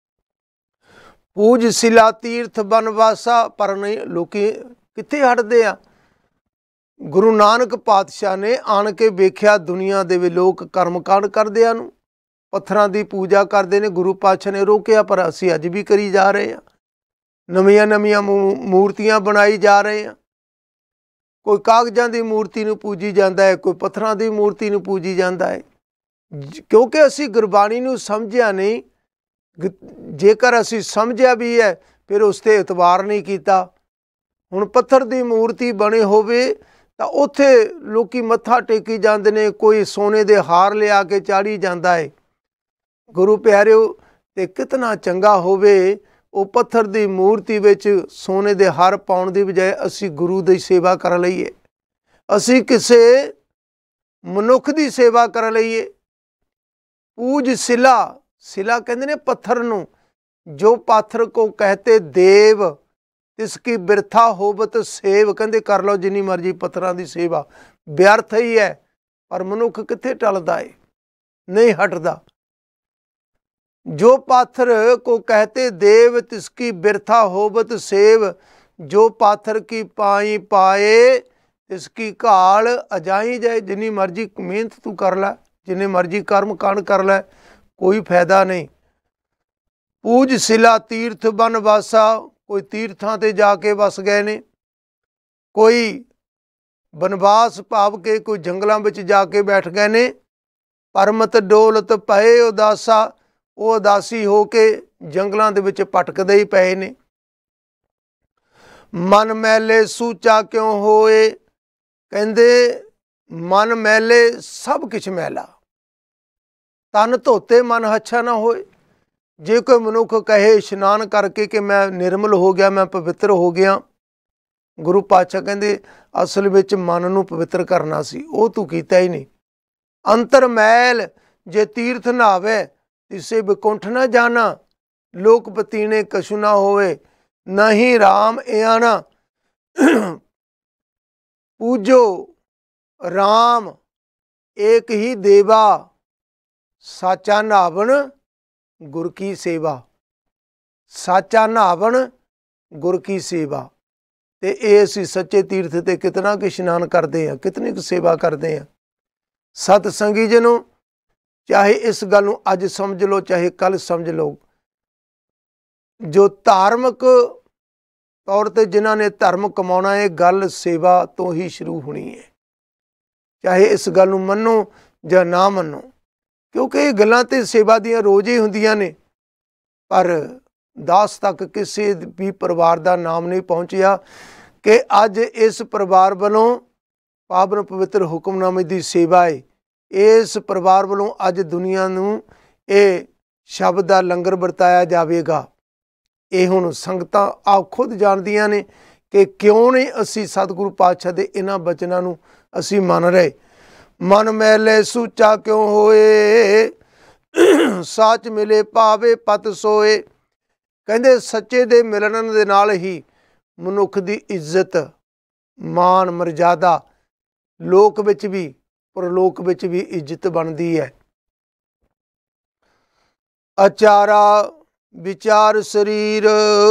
ਪੂਜ ਸਿਲਾ ਤੀਰਥ ਬਨਵਾਸਾ, ਪਰ ਨਹੀਂ ਲੋਕੀ ਕਿੱਥੇ ਹਟਦੇ ਆ। ਗੁਰੂ ਨਾਨਕ ਪਾਤਸ਼ਾਹ ਨੇ ਆਣ ਕੇ ਵੇਖਿਆ ਦੁਨੀਆ ਦੇ ਵੀ ਲੋਕ ਕਰਮ ਕਾਂਡ ਕਰਦਿਆਂ ਨੂੰ, ਪੱਥਰਾਂ ਦੀ ਪੂਜਾ ਕਰਦੇ ਨੇ। ਗੁਰੂ ਪਾਤਸ਼ਾਹ ਨੇ ਰੋਕਿਆ, ਪਰ ਅਸੀਂ ਅੱਜ ਵੀ ਕਰੀ ਜਾ ਰਹੇ ਹਾਂ। ਨਵੀਆਂ ਨਵੀਆਂ ਮੂਰਤੀਆਂ ਬਣਾਈ ਜਾ ਰਹੇ ਹਾਂ। ਕੋਈ ਕਾਗਜ਼ਾਂ ਦੀ ਮੂਰਤੀ ਨੂੰ ਪੂਜੀ ਜਾਂਦਾ ਹੈ, ਕੋਈ ਪੱਥਰਾਂ ਦੀ ਮੂਰਤੀ ਨੂੰ ਪੂਜੀ ਜਾਂਦਾ ਹੈ, ਕਿਉਂਕਿ ਅਸੀਂ ਗੁਰਬਾਣੀ ਨੂੰ ਸਮਝਿਆ ਨਹੀਂ। ਜੇਕਰ ਅਸੀਂ ਸਮਝਿਆ ਵੀ ਹੈ, ਫਿਰ ਉਸ 'ਤੇ ਇਤਬਾਰ ਨਹੀਂ ਕੀਤਾ। ਹੁਣ ਪੱਥਰ ਦੀ ਮੂਰਤੀ ਬਣੀ ਹੋਵੇ ਤਾਂ ਉੱਥੇ ਲੋਕੀ ਮੱਥਾ ਟੇਕੀ ਜਾਂਦੇ ਨੇ, ਕੋਈ ਸੋਨੇ ਦੇ ਹਾਰ ਲਿਆ ਕੇ ਚਾੜੀ ਜਾਂਦਾ ਹੈ। ਗੁਰੂ ਪਿਆਰਿਓ, ਤੇ ਕਿਤਨਾ ਚੰਗਾ ਹੋਵੇ ਉਹ ਪੱਥਰ ਦੀ ਮੂਰਤੀ ਵਿੱਚ ਸੋਨੇ ਦੇ ਹਾਰ ਪਾਉਣ ਦੀ ਬਜਾਏ ਅਸੀਂ ਗੁਰੂ ਦੀ ਸੇਵਾ ਕਰ ਲਈਏ, ਅਸੀਂ ਕਿਸੇ ਮਨੁੱਖ ਦੀ ਸੇਵਾ ਕਰ ਲਈਏ। ਪੂਜ ਸਿਲਾ, ਸਿਲਾ ਕਹਿੰਦੇ ਨੇ ਪੱਥਰ ਨੂੰ। ਜੋ ਪਾਥਰ ਕੋ ਕਹਤੇ ਦੇਵ, ਤਿਸ ਕੀ ਬਿਰਥਾ ਹੋਵਤ ਸੇਵ। ਕਹਿੰਦੇ ਕਰ ਲਓ ਜਿੰਨੀ ਮਰਜ਼ੀ ਪੱਥਰਾਂ ਦੀ ਸੇਵਾ, ਵਿਅਰਥ ਹੀ ਹੈ। ਪਰ ਮਨੁੱਖ ਕਿੱਥੇ ਟਲਦਾ ਹੈ, ਨਹੀਂ ਹਟਦਾ। ਜੋ ਪਾਥਰ ਕੋ ਕਹਤੇ ਦੇਵ, ਤਿਸ ਕੀ ਬਿਰਥਾ ਹੋਵਤ ਸੇਵ। ਜੋ ਪਾਥਰ ਕੀ ਪਾਈ ਪਾਏ, ਤਿਸ ਕੀ ਘਾਲ ਅਜਾਈ ਜਾਏ। ਜਿੰਨੀ ਮਰਜ਼ੀ ਮਿਹਨਤ ਤੂੰ ਕਰ ਲੈ, ਜਿੰਨੇ ਮਰਜ਼ੀ ਕਰਮ ਕਾਂਡ ਕਰ ਲੈ, ਕੋਈ ਫਾਇਦਾ ਨਹੀਂ। ਪੂਜ ਸਿਲਾ ਤੀਰਥ ਬਨਵਾਸਾ, ਕੋਈ ਤੀਰਥਾਂ ਤੇ ਜਾ ਕੇ ਵਸ ਗਏ ਨੇ, ਕੋਈ ਬਨਵਾਸ ਭਾਵ ਕੇ ਕੋਈ ਜੰਗਲਾਂ ਵਿੱਚ ਜਾ ਕੇ ਬੈਠ ਗਏ ਨੇ। ਪਰਮਤ ਡੋਲਤ ਪਏ ਉਦਾਸਾ, ਉਹ ਉਦਾਸੀ ਹੋ ਕੇ ਜੰਗਲਾਂ ਦੇ ਵਿੱਚ ਭਟਕਦੇ ਹੀ ਪਏ ਨੇ। ਮਨ ਮੈਲੇ ਸੂਚਾ ਕਿਉਂ ਹੋਏ, ਕਹਿੰਦੇ ਮਨ ਮੈਲੇ ਸਭ ਕੁਛ ਮੈਲਾ, ਤਨ ਧੋਤੇ ਮਨ ਹੱਛਾ ਨਾ ਹੋਏ। ਜੇ ਕੋਈ ਮਨੁੱਖ ਕਹੇ ਇਸ਼ਨਾਨ ਕਰਕੇ ਕਿ ਮੈਂ ਨਿਰਮਲ ਹੋ ਗਿਆ, ਮੈਂ ਪਵਿੱਤਰ ਹੋ ਗਿਆ, ਗੁਰੂ ਪਾਤਸ਼ਾਹ ਕਹਿੰਦੇ ਅਸਲ ਵਿੱਚ ਮਨ ਨੂੰ ਪਵਿੱਤਰ ਕਰਨਾ ਸੀ, ਉਹ ਤੂੰ ਕੀਤਾ ਹੀ ਨਹੀਂ। ਅੰਤਰ ਮੈਲ ਜੇ ਤੀਰਥ ਨਹਾਵੇ, ਤਿਸੇ ਵਿਕੁੰਠ ਨਾ ਜਾਣਾ। ਲੋਕ ਪਤੀਣੇ ਕਛੂ ਨਾ ਹੋਵੇ, ਨਹੀਂ ਰਾਮ ਇਆਣਾ। ਪੂਜੋ ਰਾਮ ਏਕ ਹੀ ਦੇਵਾ, ਸਾਚਾ ਨਹਾਵਣ ਗੁਰ ਕੀ ਸੇਵਾ। ਸਾਚਾ ਨਹਾਵਣ ਗੁਰ ਕੀ ਸੇਵਾ। ਤੇ ਇਹ ਅਸੀਂ ਸੱਚੇ ਤੀਰਥ ਤੇ ਕਿਤਨਾ ਕੁ ਇਸ਼ਨਾਨ ਕਰਦੇ ਹਾਂ, ਕਿਤਨੀ ਕੁ ਸੇਵਾ ਕਰਦੇ ਹਾਂ। ਸਤ ਸੰਗੀ ਜੀ ਨੂੰ ਚਾਹੇ ਇਸ ਗੱਲ ਨੂੰ ਅੱਜ ਸਮਝ ਲਓ, ਚਾਹੇ ਕੱਲ੍ਹ ਸਮਝ ਲਓ, ਜੋ ਧਾਰਮਿਕ ਤੌਰ ਤੇ ਜਿਨ੍ਹਾਂ ਨੇ ਧਰਮ ਕਮਾਉਣਾ ਹੈ, ਗੱਲ ਸੇਵਾ ਤੋਂ ਹੀ ਸ਼ੁਰੂ ਹੋਣੀ ਹੈ। ਚਾਹੇ ਇਸ ਗੱਲ ਨੂੰ ਮੰਨੋ ਜਾਂ ਨਾ ਮੰਨੋ, ਕਿਉਂਕਿ ਇਹ ਗੱਲਾਂ ਤੇ ਸੇਵਾ ਦੀਆਂ ਰੋਜ਼ ਹੀ ਹੁੰਦੀਆਂ ਨੇ। ਪਰ ਦਾਸ ਤੱਕ ਕਿਸੇ ਵੀ ਪਰਿਵਾਰ ਦਾ ਨਾਮ ਨਹੀਂ ਪਹੁੰਚਿਆ ਕਿ ਅੱਜ ਇਸ ਪਰਿਵਾਰ ਵੱਲੋਂ ਪਾਵਨ ਪਵਿੱਤਰ ਹੁਕਮਨਾਮੇ ਦੀ ਸੇਵਾ ਹੈ। ਇਸ ਪਰਿਵਾਰ ਵੱਲੋਂ ਅੱਜ ਦੁਨੀਆ ਨੂੰ ਇਹ ਸ਼ਬਦ ਦਾ ਲੰਗਰ ਵਰਤਾਇਆ ਜਾਵੇਗਾ। ਇਹ ਹੁਣ ਸੰਗਤਾਂ ਆਪ ਖੁਦ ਜਾਣਦੀਆਂ ਨੇ ਕਿ ਕਿਉਂ ਨਹੀਂ ਅਸੀਂ ਸਤਿਗੁਰੂ ਪਾਤਸ਼ਾਹ ਦੇ ਇਹਨਾਂ ਬਚਨਾਂ ਨੂੰ ਅਸੀਂ ਮੰਨ ਰਹੇ। ਮਨ ਮੈਲੇ ਸੂਚਾ ਕਿਉਂ ਹੋਏ, ਸੱਚ ਮਿਲੇ ਪਾਵੇ ਪਤ ਸੋਏ। ਕਹਿੰਦੇ ਸੱਚੇ ਦੇ ਮਿਲਣ ਦੇ ਨਾਲ ਹੀ ਮਨੁੱਖ ਦੀ ਇੱਜ਼ਤ, ਮਾਣ, ਮਰਜ਼ਾਦਾ ਲੋਕ ਵਿੱਚ ਵੀ ਪਰਲੋਕ ਵਿੱਚ ਵੀ ਇੱਜ਼ਤ ਬਣਦੀ ਹੈ। ਆਚਾਰਾ ਵਿਚਾਰ ਸਰੀਰ,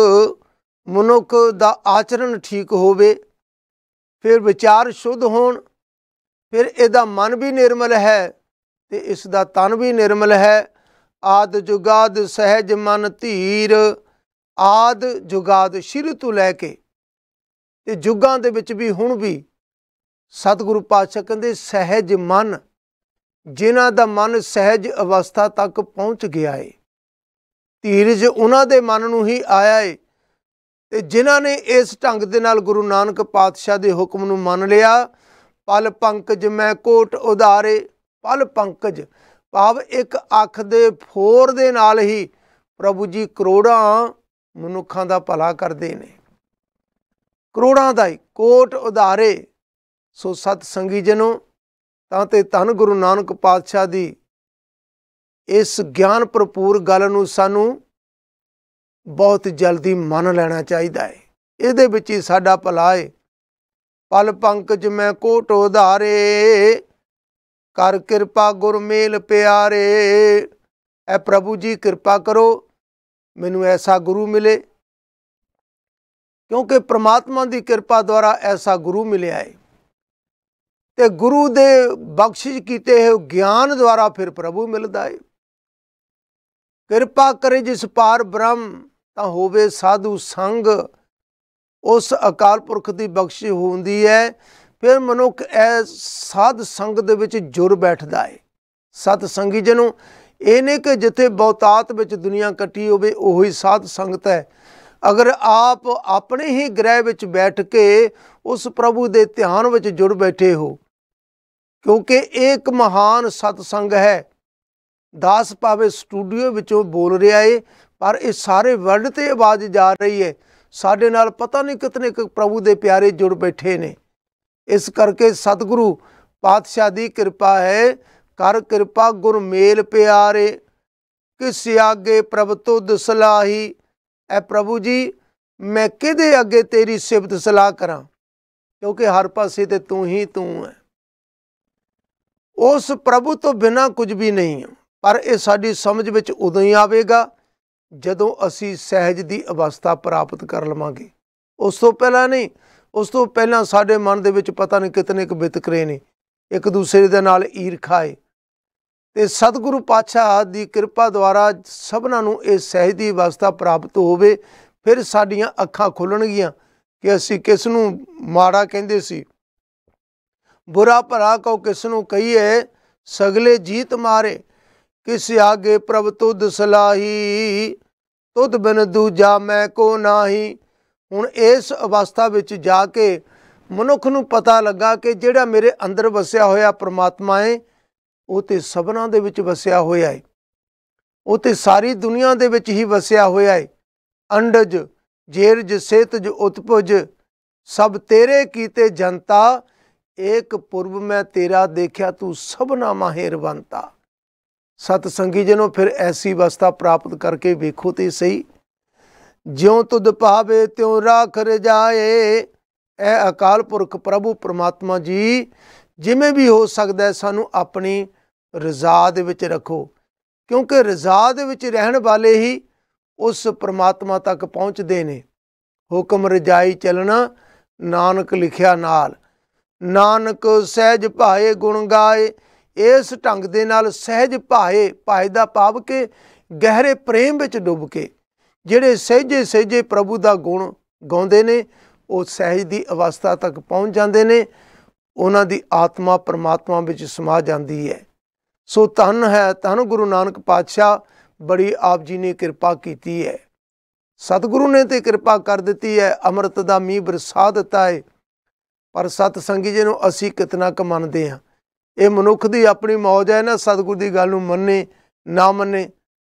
ਮਨੁੱਖ ਦਾ ਆਚਰਣ ਠੀਕ ਹੋਵੇ, ਫਿਰ ਵਿਚਾਰ ਸ਼ੁੱਧ ਹੋਣ, ਫਿਰ ਇਹਦਾ ਮਨ ਵੀ ਨਿਰਮਲ ਹੈ ਤੇ ਇਸ ਦਾ ਤਨ ਵੀ ਨਿਰਮਲ ਹੈ। ਆਦ ਜੁਗਾਦ ਸਹਿਜ ਮਨ ਧੀਰ, ਆਦ ਜੁਗਾਦ ਸ਼ੁਰੂ ਤੋਂ ਲੈ ਕੇ ਤੇ ਯੁੱਗਾਂ ਦੇ ਵਿੱਚ ਵੀ ਹੁਣ ਵੀ ਸਤਿਗੁਰੂ ਪਾਤਸ਼ਾਹ ਕਹਿੰਦੇ ਸਹਿਜ ਮਨ, ਜਿਨ੍ਹਾਂ ਦਾ ਮਨ ਸਹਿਜ ਅਵਸਥਾ ਤੱਕ ਪਹੁੰਚ ਗਿਆ ਏ, ਧੀਰਜ ਉਹਨਾਂ ਦੇ ਮਨ ਨੂੰ ਹੀ ਆਇਆ ਏ। ਤੇ ਜਿਨ੍ਹਾਂ ਨੇ ਇਸ ਢੰਗ ਦੇ ਨਾਲ ਗੁਰੂ ਨਾਨਕ ਪਾਤਸ਼ਾਹ ਦੇ ਹੁਕਮ ਨੂੰ ਮੰਨ ਲਿਆ, ਪਲ ਪੰਕਜ ਮੈਂ ਕੋਟ ਉਧਾਰੇ। ਪਲ ਪੰਕਜ ਭਾਵ ਇੱਕ ਅੱਖ ਦੇ ਫੋਰ ਦੇ ਨਾਲ ਹੀ ਪ੍ਰਭੂ ਜੀ ਕਰੋੜਾਂ ਮਨੁੱਖਾਂ ਦਾ ਭਲਾ ਕਰਦੇ ਨੇ, ਕਰੋੜਾਂ ਦਾ ਹੀ ਕੋਟ ਉਧਾਰੇ। ਸੋ ਸਤ ਸੰਗੀ ਜਨੋ, ਤਾਂ ਤੇ ਧੰਨ ਗੁਰੂ ਨਾਨਕ ਪਾਤਸ਼ਾਹ ਦੀ ਇਸ ਗਿਆਨ ਭਰਪੂਰ ਗੱਲ ਨੂੰ ਸਾਨੂੰ ਬਹੁਤ ਜਲਦੀ ਮੰਨ ਲੈਣਾ ਚਾਹੀਦਾ ਹੈ। ਇਹਦੇ ਵਿੱਚ ਹੀ ਸਾਡਾ ਭਲਾ ਹੈ। ਪਲ ਪੰਕਜ ਮੈਂ ਕੋਟ ਉਧਾਰੇ, ਕਰ ਕਿਰਪਾ ਗੁਰ ਮੇਲ ਪਿਆਰੇ। ਐ ਪ੍ਰਭੂ ਜੀ ਕਿਰਪਾ ਕਰੋ, ਮੈਨੂੰ ਐਸਾ ਗੁਰੂ ਮਿਲੇ, ਕਿਉਂਕਿ ਪ੍ਰਮਾਤਮਾ ਦੀ ਕਿਰਪਾ ਦੁਆਰਾ ਐਸਾ ਗੁਰੂ ਮਿਲਿਆ ਹੈ। ਤੇ ਗੁਰੂ ਦੇ ਬਖਸ਼ਿਸ਼ ਕੀਤੇ ਹੋਏ ਗਿਆਨ ਦੁਆਰਾ ਫਿਰ ਪ੍ਰਭੂ ਮਿਲਦਾ ਹੈ। ਕਿਰਪਾ ਕਰੇ ਜਿਸ ਪਾਰ ਬ੍ਰਹਮ, ਤਾਂ ਹੋਵੇ ਸਾਧੂ ਸੰਗ। ਉਸ ਅਕਾਲ ਪੁਰਖ ਦੀ ਬਖਸ਼ਿਸ਼ ਹੁੰਦੀ ਹੈ, ਫਿਰ ਮਨੁੱਖ ਇਹ ਸਾਧ ਸੰਗ ਦੇ ਵਿੱਚ ਜੁੜ ਬੈਠਦਾ ਹੈ। ਸਤ ਸੰਗੀ ਜਨੋ, ਇਹ ਨਹੀਂ ਕਿ ਜਿੱਥੇ ਬਹੁਤਾਤ ਵਿੱਚ ਦੁਨੀਆ ਇਕੱਠੀ ਹੋਵੇ ਉਹੀ ਸਾਧ ਸੰਗਤ ਹੈ। ਅਗਰ ਆਪ ਆਪਣੇ ਹੀ ਗ੍ਰਹਿ ਵਿੱਚ ਬੈਠ ਕੇ ਉਸ ਪ੍ਰਭੂ ਦੇ ਧਿਆਨ ਵਿੱਚ ਜੁੜ ਬੈਠੇ ਹੋ, ਕਿਉਂਕਿ ਇਹ ਇੱਕ ਮਹਾਨ ਸਤਸੰਗ ਹੈ। ਦਾਸ ਭਾਵੇਂ ਸਟੂਡੀਓ ਵਿੱਚੋਂ ਬੋਲ ਰਿਹਾ ਹੈ, ਪਰ ਇਹ ਸਾਰੇ ਵਰਲਡ ਤੇ ਆਵਾਜ਼ ਜਾ ਰਹੀ ਹੈ। ਸਾਡੇ ਨਾਲ ਪਤਾ ਨਹੀਂ ਕਿਤਨੇ ਕੁ ਪ੍ਰਭੂ ਦੇ ਪਿਆਰੇ ਜੁੜ ਬੈਠੇ ਨੇ। ਇਸ ਕਰਕੇ ਸਤਿਗੁਰੂ ਪਾਤਸ਼ਾਹ ਦੀ ਕਿਰਪਾ ਹੈ। ਕਰ ਕਿਰਪਾ ਗੁਰ ਮੇਲ ਪਿਆਰੇ, ਕਿਸ ਆਗੇ ਪ੍ਰਭ ਤੁਧ ਸਲਾਹੀ। ਐ ਪ੍ਰਭੂ ਜੀ, ਮੈਂ ਕਿਹਦੇ ਅੱਗੇ ਤੇਰੀ ਸਿਫਤ ਸਲਾਹ ਕਰਾਂ, ਕਿਉਂਕਿ ਹਰ ਪਾਸੇ ਤੇ ਤੂੰ ਹੀ ਤੂੰ ਹੈ। ਉਸ ਪ੍ਰਭੂ ਤੋਂ ਬਿਨਾਂ ਕੁਝ ਵੀ ਨਹੀਂ ਹੈ। ਪਰ ਇਹ ਸਾਡੀ ਸਮਝ ਵਿੱਚ ਉਦੋਂ ਹੀ ਆਵੇਗਾ ਜਦੋਂ ਅਸੀਂ ਸਹਿਜ ਦੀ ਅਵਸਥਾ ਪ੍ਰਾਪਤ ਕਰ ਲਵਾਂਗੇ। ਉਸ ਤੋਂ ਪਹਿਲਾਂ ਨਹੀਂ। ਉਸ ਤੋਂ ਪਹਿਲਾਂ ਸਾਡੇ ਮਨ ਦੇ ਵਿੱਚ ਪਤਾ ਨਹੀਂ ਕਿਤਨੇ ਕੁ ਵਿਤਕਰੇ ਨੇ, ਇੱਕ ਦੂਸਰੇ ਦੇ ਨਾਲ ਈਰਖਾ ਹੈ। ਤੇ ਸਤਿਗੁਰੂ ਪਾਤਸ਼ਾਹ ਦੀ ਕਿਰਪਾ ਦੁਆਰਾ ਸਭਨਾਂ ਨੂੰ ਇਹ ਸਹਿਜ ਦੀ ਅਵਸਥਾ ਪ੍ਰਾਪਤ ਹੋਵੇ, ਫਿਰ ਸਾਡੀਆਂ ਅੱਖਾਂ ਖੁੱਲਣਗੀਆਂ ਕਿ ਅਸੀਂ ਕਿਸ ਨੂੰ ਮਾੜਾ ਕਹਿੰਦੇ ਸੀ, ਬੁਰਾ ਭਲਾ ਕਹੋ ਕਿਸ ਨੂੰ ਕਹੀਏ। ਸਗਲੇ ਜੀਤ ਮਾਰੇ, ਕਿਸ ਆਗੇ ਪ੍ਰਭ ਤੁਧ ਸਲਾਹੀ। ਤੁਧ ਬਿਨ ਦੂਜਾ ਮੈਂ ਕੋ ਨਾਹੀ। ਹੁਣ ਇਸ ਅਵਸਥਾ ਵਿੱਚ ਜਾ ਕੇ ਮਨੁੱਖ ਨੂੰ ਪਤਾ ਲੱਗਾ ਕਿ ਜਿਹੜਾ ਮੇਰੇ ਅੰਦਰ ਵਸਿਆ ਹੋਇਆ ਪ੍ਰਮਾਤਮਾ ਹੈ, ਉਹ ਤੇ ਸਭਨਾਂ ਦੇ ਵਿੱਚ ਵਸਿਆ ਹੋਇਆ ਹੈ। ਉਹ ਤੇ ਸਾਰੀ ਦੁਨੀਆ ਦੇ ਵਿੱਚ ਹੀ ਵਸਿਆ ਹੋਇਆ ਹੈ। ਅੰਡਜ ਜੇਰਜ ਸੇਤਜ ਉਤਪੁਜ, ਸਭ ਤੇਰੇ ਕੀਤੇ ਜਨਤਾ। ਏਕ ਪੁਰਬ ਮੈਂ ਤੇਰਾ ਦੇਖਿਆ, ਤੂੰ ਸਭਨਾ ਮਾਹਿਰਵੰਤਾ। ਸਤ ਸੰਗੀ ਜਨੋ, ਫਿਰ ਐਸੀ ਅਵਸਥਾ ਪ੍ਰਾਪਤ ਕਰਕੇ ਵੇਖੋ ਤੇ ਸਹੀ। ਜਿਉਂ ਤੁਧ ਭਾਵੇ ਤਿਉਂ ਰਾਖ ਰਜਾਏ। ਇਹ ਅਕਾਲ ਪੁਰਖ ਪ੍ਰਭੂ ਪਰਮਾਤਮਾ ਜੀ ਜਿਵੇਂ ਵੀ ਹੋ ਸਕਦਾ ਸਾਨੂੰ ਆਪਣੀ ਰਜ਼ਾ ਦੇ ਵਿੱਚ ਰੱਖੋ, ਕਿਉਂਕਿ ਰਜ਼ਾ ਦੇ ਵਿੱਚ ਰਹਿਣ ਵਾਲੇ ਹੀ ਉਸ ਪਰਮਾਤਮਾ ਤੱਕ ਪਹੁੰਚਦੇ ਨੇ। ਹੁਕਮ ਰਜਾਈ ਚੱਲਣਾ ਨਾਨਕ ਲਿਖਿਆ ਨਾਲ, ਨਾਨਕ ਸਹਿਜ ਭਾਏ ਗੁਣ ਗਾਏ। ਇਸ ਢੰਗ ਦੇ ਨਾਲ ਸਹਿਜ ਭਾਏ, ਭਾਏ ਦਾ ਭਾਵ ਕਿ ਗਹਿਰੇ ਪ੍ਰੇਮ ਵਿੱਚ ਡੁੱਬ ਕੇ ਜਿਹੜੇ ਸਹਿਜੇ ਸਹਿਜੇ ਪ੍ਰਭੂ ਦਾ ਗੁਣ ਗਾਉਂਦੇ ਨੇ, ਉਹ ਸਹਿਜ ਦੀ ਅਵਸਥਾ ਤੱਕ ਪਹੁੰਚ ਜਾਂਦੇ ਨੇ। ਉਹਨਾਂ ਦੀ ਆਤਮਾ ਪਰਮਾਤਮਾ ਵਿੱਚ ਸਮਾ ਜਾਂਦੀ ਹੈ। ਸੋ ਧੰਨ ਹੈ, ਧੰਨ ਗੁਰੂ ਨਾਨਕ ਪਾਤਸ਼ਾਹ, ਬੜੀ ਆਪ ਜੀ ਨੇ ਕਿਰਪਾ ਕੀਤੀ ਹੈ। ਸਤਿਗੁਰੂ ਨੇ ਤੇ ਕਿਰਪਾ ਕਰ ਦਿੱਤੀ ਹੈ, ਅੰਮ੍ਰਿਤ ਦਾ ਮੀਂਹ ਬਰਸਾ ਦਿੱਤਾ ਹੈ। ਪਰ ਸਤ ਸੰਗੀ ਜੀ ਨੂੰ ਅਸੀਂ ਕਿਤਨਾ ਕੁ ਮੰਨਦੇ ਹਾਂ। ਇਹ ਮਨੁੱਖ ਦੀ ਆਪਣੀ ਮੌਜ ਹੈ ਨਾ, ਸਤਿਗੁਰੂ ਦੀ ਗੱਲ ਨੂੰ ਮੰਨੇ ਨਾ ਮੰਨੇ।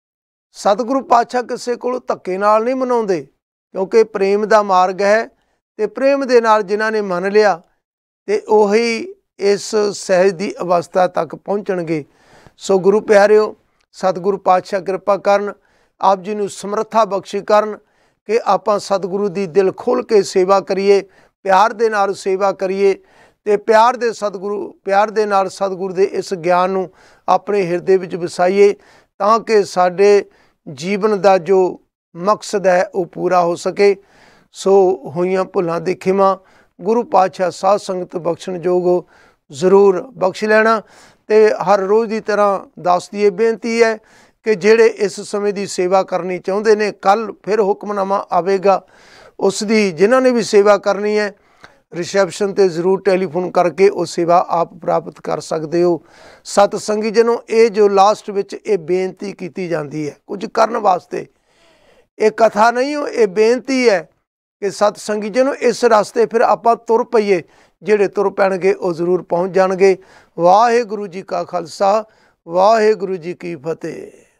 ਸਤਿਗੁਰੂ ਪਾਤਸ਼ਾਹ ਕਿਸੇ ਕੋਲ ਧੱਕੇ ਨਾਲ ਨਹੀਂ ਮਨਾਉਂਦੇ, ਕਿਉਂਕਿ ਪ੍ਰੇਮ ਦਾ ਮਾਰਗ ਹੈ ਤੇ ਪ੍ਰੇਮ ਦੇ ਨਾਲ ਜਿਨ੍ਹਾਂ ਨੇ ਮੰਨ ਲਿਆ ਤੇ ਉਹੀ ਇਸ ਸਹਿਜ ਦੀ ਅਵਸਥਾ ਤੱਕ ਪਹੁੰਚਣਗੇ। ਸੋ ਗੁਰੂ ਪਿਆਰਿਓ, ਸਤਿਗੁਰੂ ਪਾਤਸ਼ਾਹ ਕਿਰਪਾ ਕਰਨ, ਆਪ ਜੀ ਨੂੰ ਸਮਰੱਥਾ ਬਖਸ਼ੀ ਕਰਨ ਕਿ ਆਪਾਂ ਸਤਿਗੁਰੂ ਦੀ ਦਿਲ ਖੋਲ੍ਹ ਕੇ ਸੇਵਾ ਕਰੀਏ, ਪਿਆਰ ਦੇ ਨਾਲ ਸੇਵਾ ਕਰੀਏ ਤੇ ਪਿਆਰ ਦੇ ਨਾਲ ਸਤਿਗੁਰੂ ਦੇ ਇਸ ਗਿਆਨ ਨੂੰ ਆਪਣੇ ਹਿਰਦੇ ਵਿੱਚ ਵਸਾਈਏ, ਤਾਂ ਕਿ ਸਾਡੇ ਜੀਵਨ ਦਾ ਜੋ ਮਕਸਦ ਹੈ ਉਹ ਪੂਰਾ ਹੋ ਸਕੇ। ਸੋ ਹੋਈਆਂ ਭੁੱਲਾਂ ਦੀ ਖਿਮਾ ਗੁਰੂ ਪਾਤਸ਼ਾਹ ਸਾਧ ਸੰਗਤ ਬਖਸ਼ਣਯੋਗ ਜ਼ਰੂਰ ਬਖਸ਼ ਲੈਣਾ। ਤੇ ਹਰ ਰੋਜ਼ ਦੀ ਤਰ੍ਹਾਂ ਦੱਸ ਦੀ ਇਹ ਬੇਨਤੀ ਹੈ ਕਿ ਜਿਹੜੇ ਇਸ ਸਮੇਂ ਦੀ ਸੇਵਾ ਕਰਨੀ ਚਾਹੁੰਦੇ ਨੇ, ਕੱਲ੍ਹ ਫਿਰ ਹੁਕਮਨਾਮਾ ਆਵੇਗਾ ਉਸ ਦੀ, ਜਿਨ੍ਹਾਂ ਨੇ ਵੀ ਸੇਵਾ ਕਰਨੀ ਹੈ ਰਿਸੈਪਸ਼ਨ 'ਤੇ ਜ਼ਰੂਰ ਟੈਲੀਫੋਨ ਕਰਕੇ ਉਹ ਸੇਵਾ ਆਪ ਪ੍ਰਾਪਤ ਕਰ ਸਕਦੇ ਹੋ। ਸਤ ਸੰਗੀ ਜਨੋ, ਇਹ ਜੋ ਲਾਸਟ ਵਿੱਚ ਇਹ ਬੇਨਤੀ ਕੀਤੀ ਜਾਂਦੀ ਹੈ ਕੁਝ ਕਰਨ ਵਾਸਤੇ, ਇਹ ਕਥਾ ਨਹੀਂ ਹੋ, ਇਹ ਬੇਨਤੀ ਹੈ ਕਿ ਸਤ ਸੰਗੀ ਜਨੋ ਇਸ ਰਸਤੇ ਫਿਰ ਆਪਾਂ ਤੁਰ ਪਈਏ। ਜਿਹੜੇ ਤੁਰ ਪੈਣਗੇ ਉਹ ਜ਼ਰੂਰ ਪਹੁੰਚ ਜਾਣਗੇ। ਵਾਹਿਗੁਰੂ ਜੀ ਕਾ ਖਾਲਸਾ, ਵਾਹਿਗੁਰੂ ਜੀ ਕੀ ਫਤਿਹ।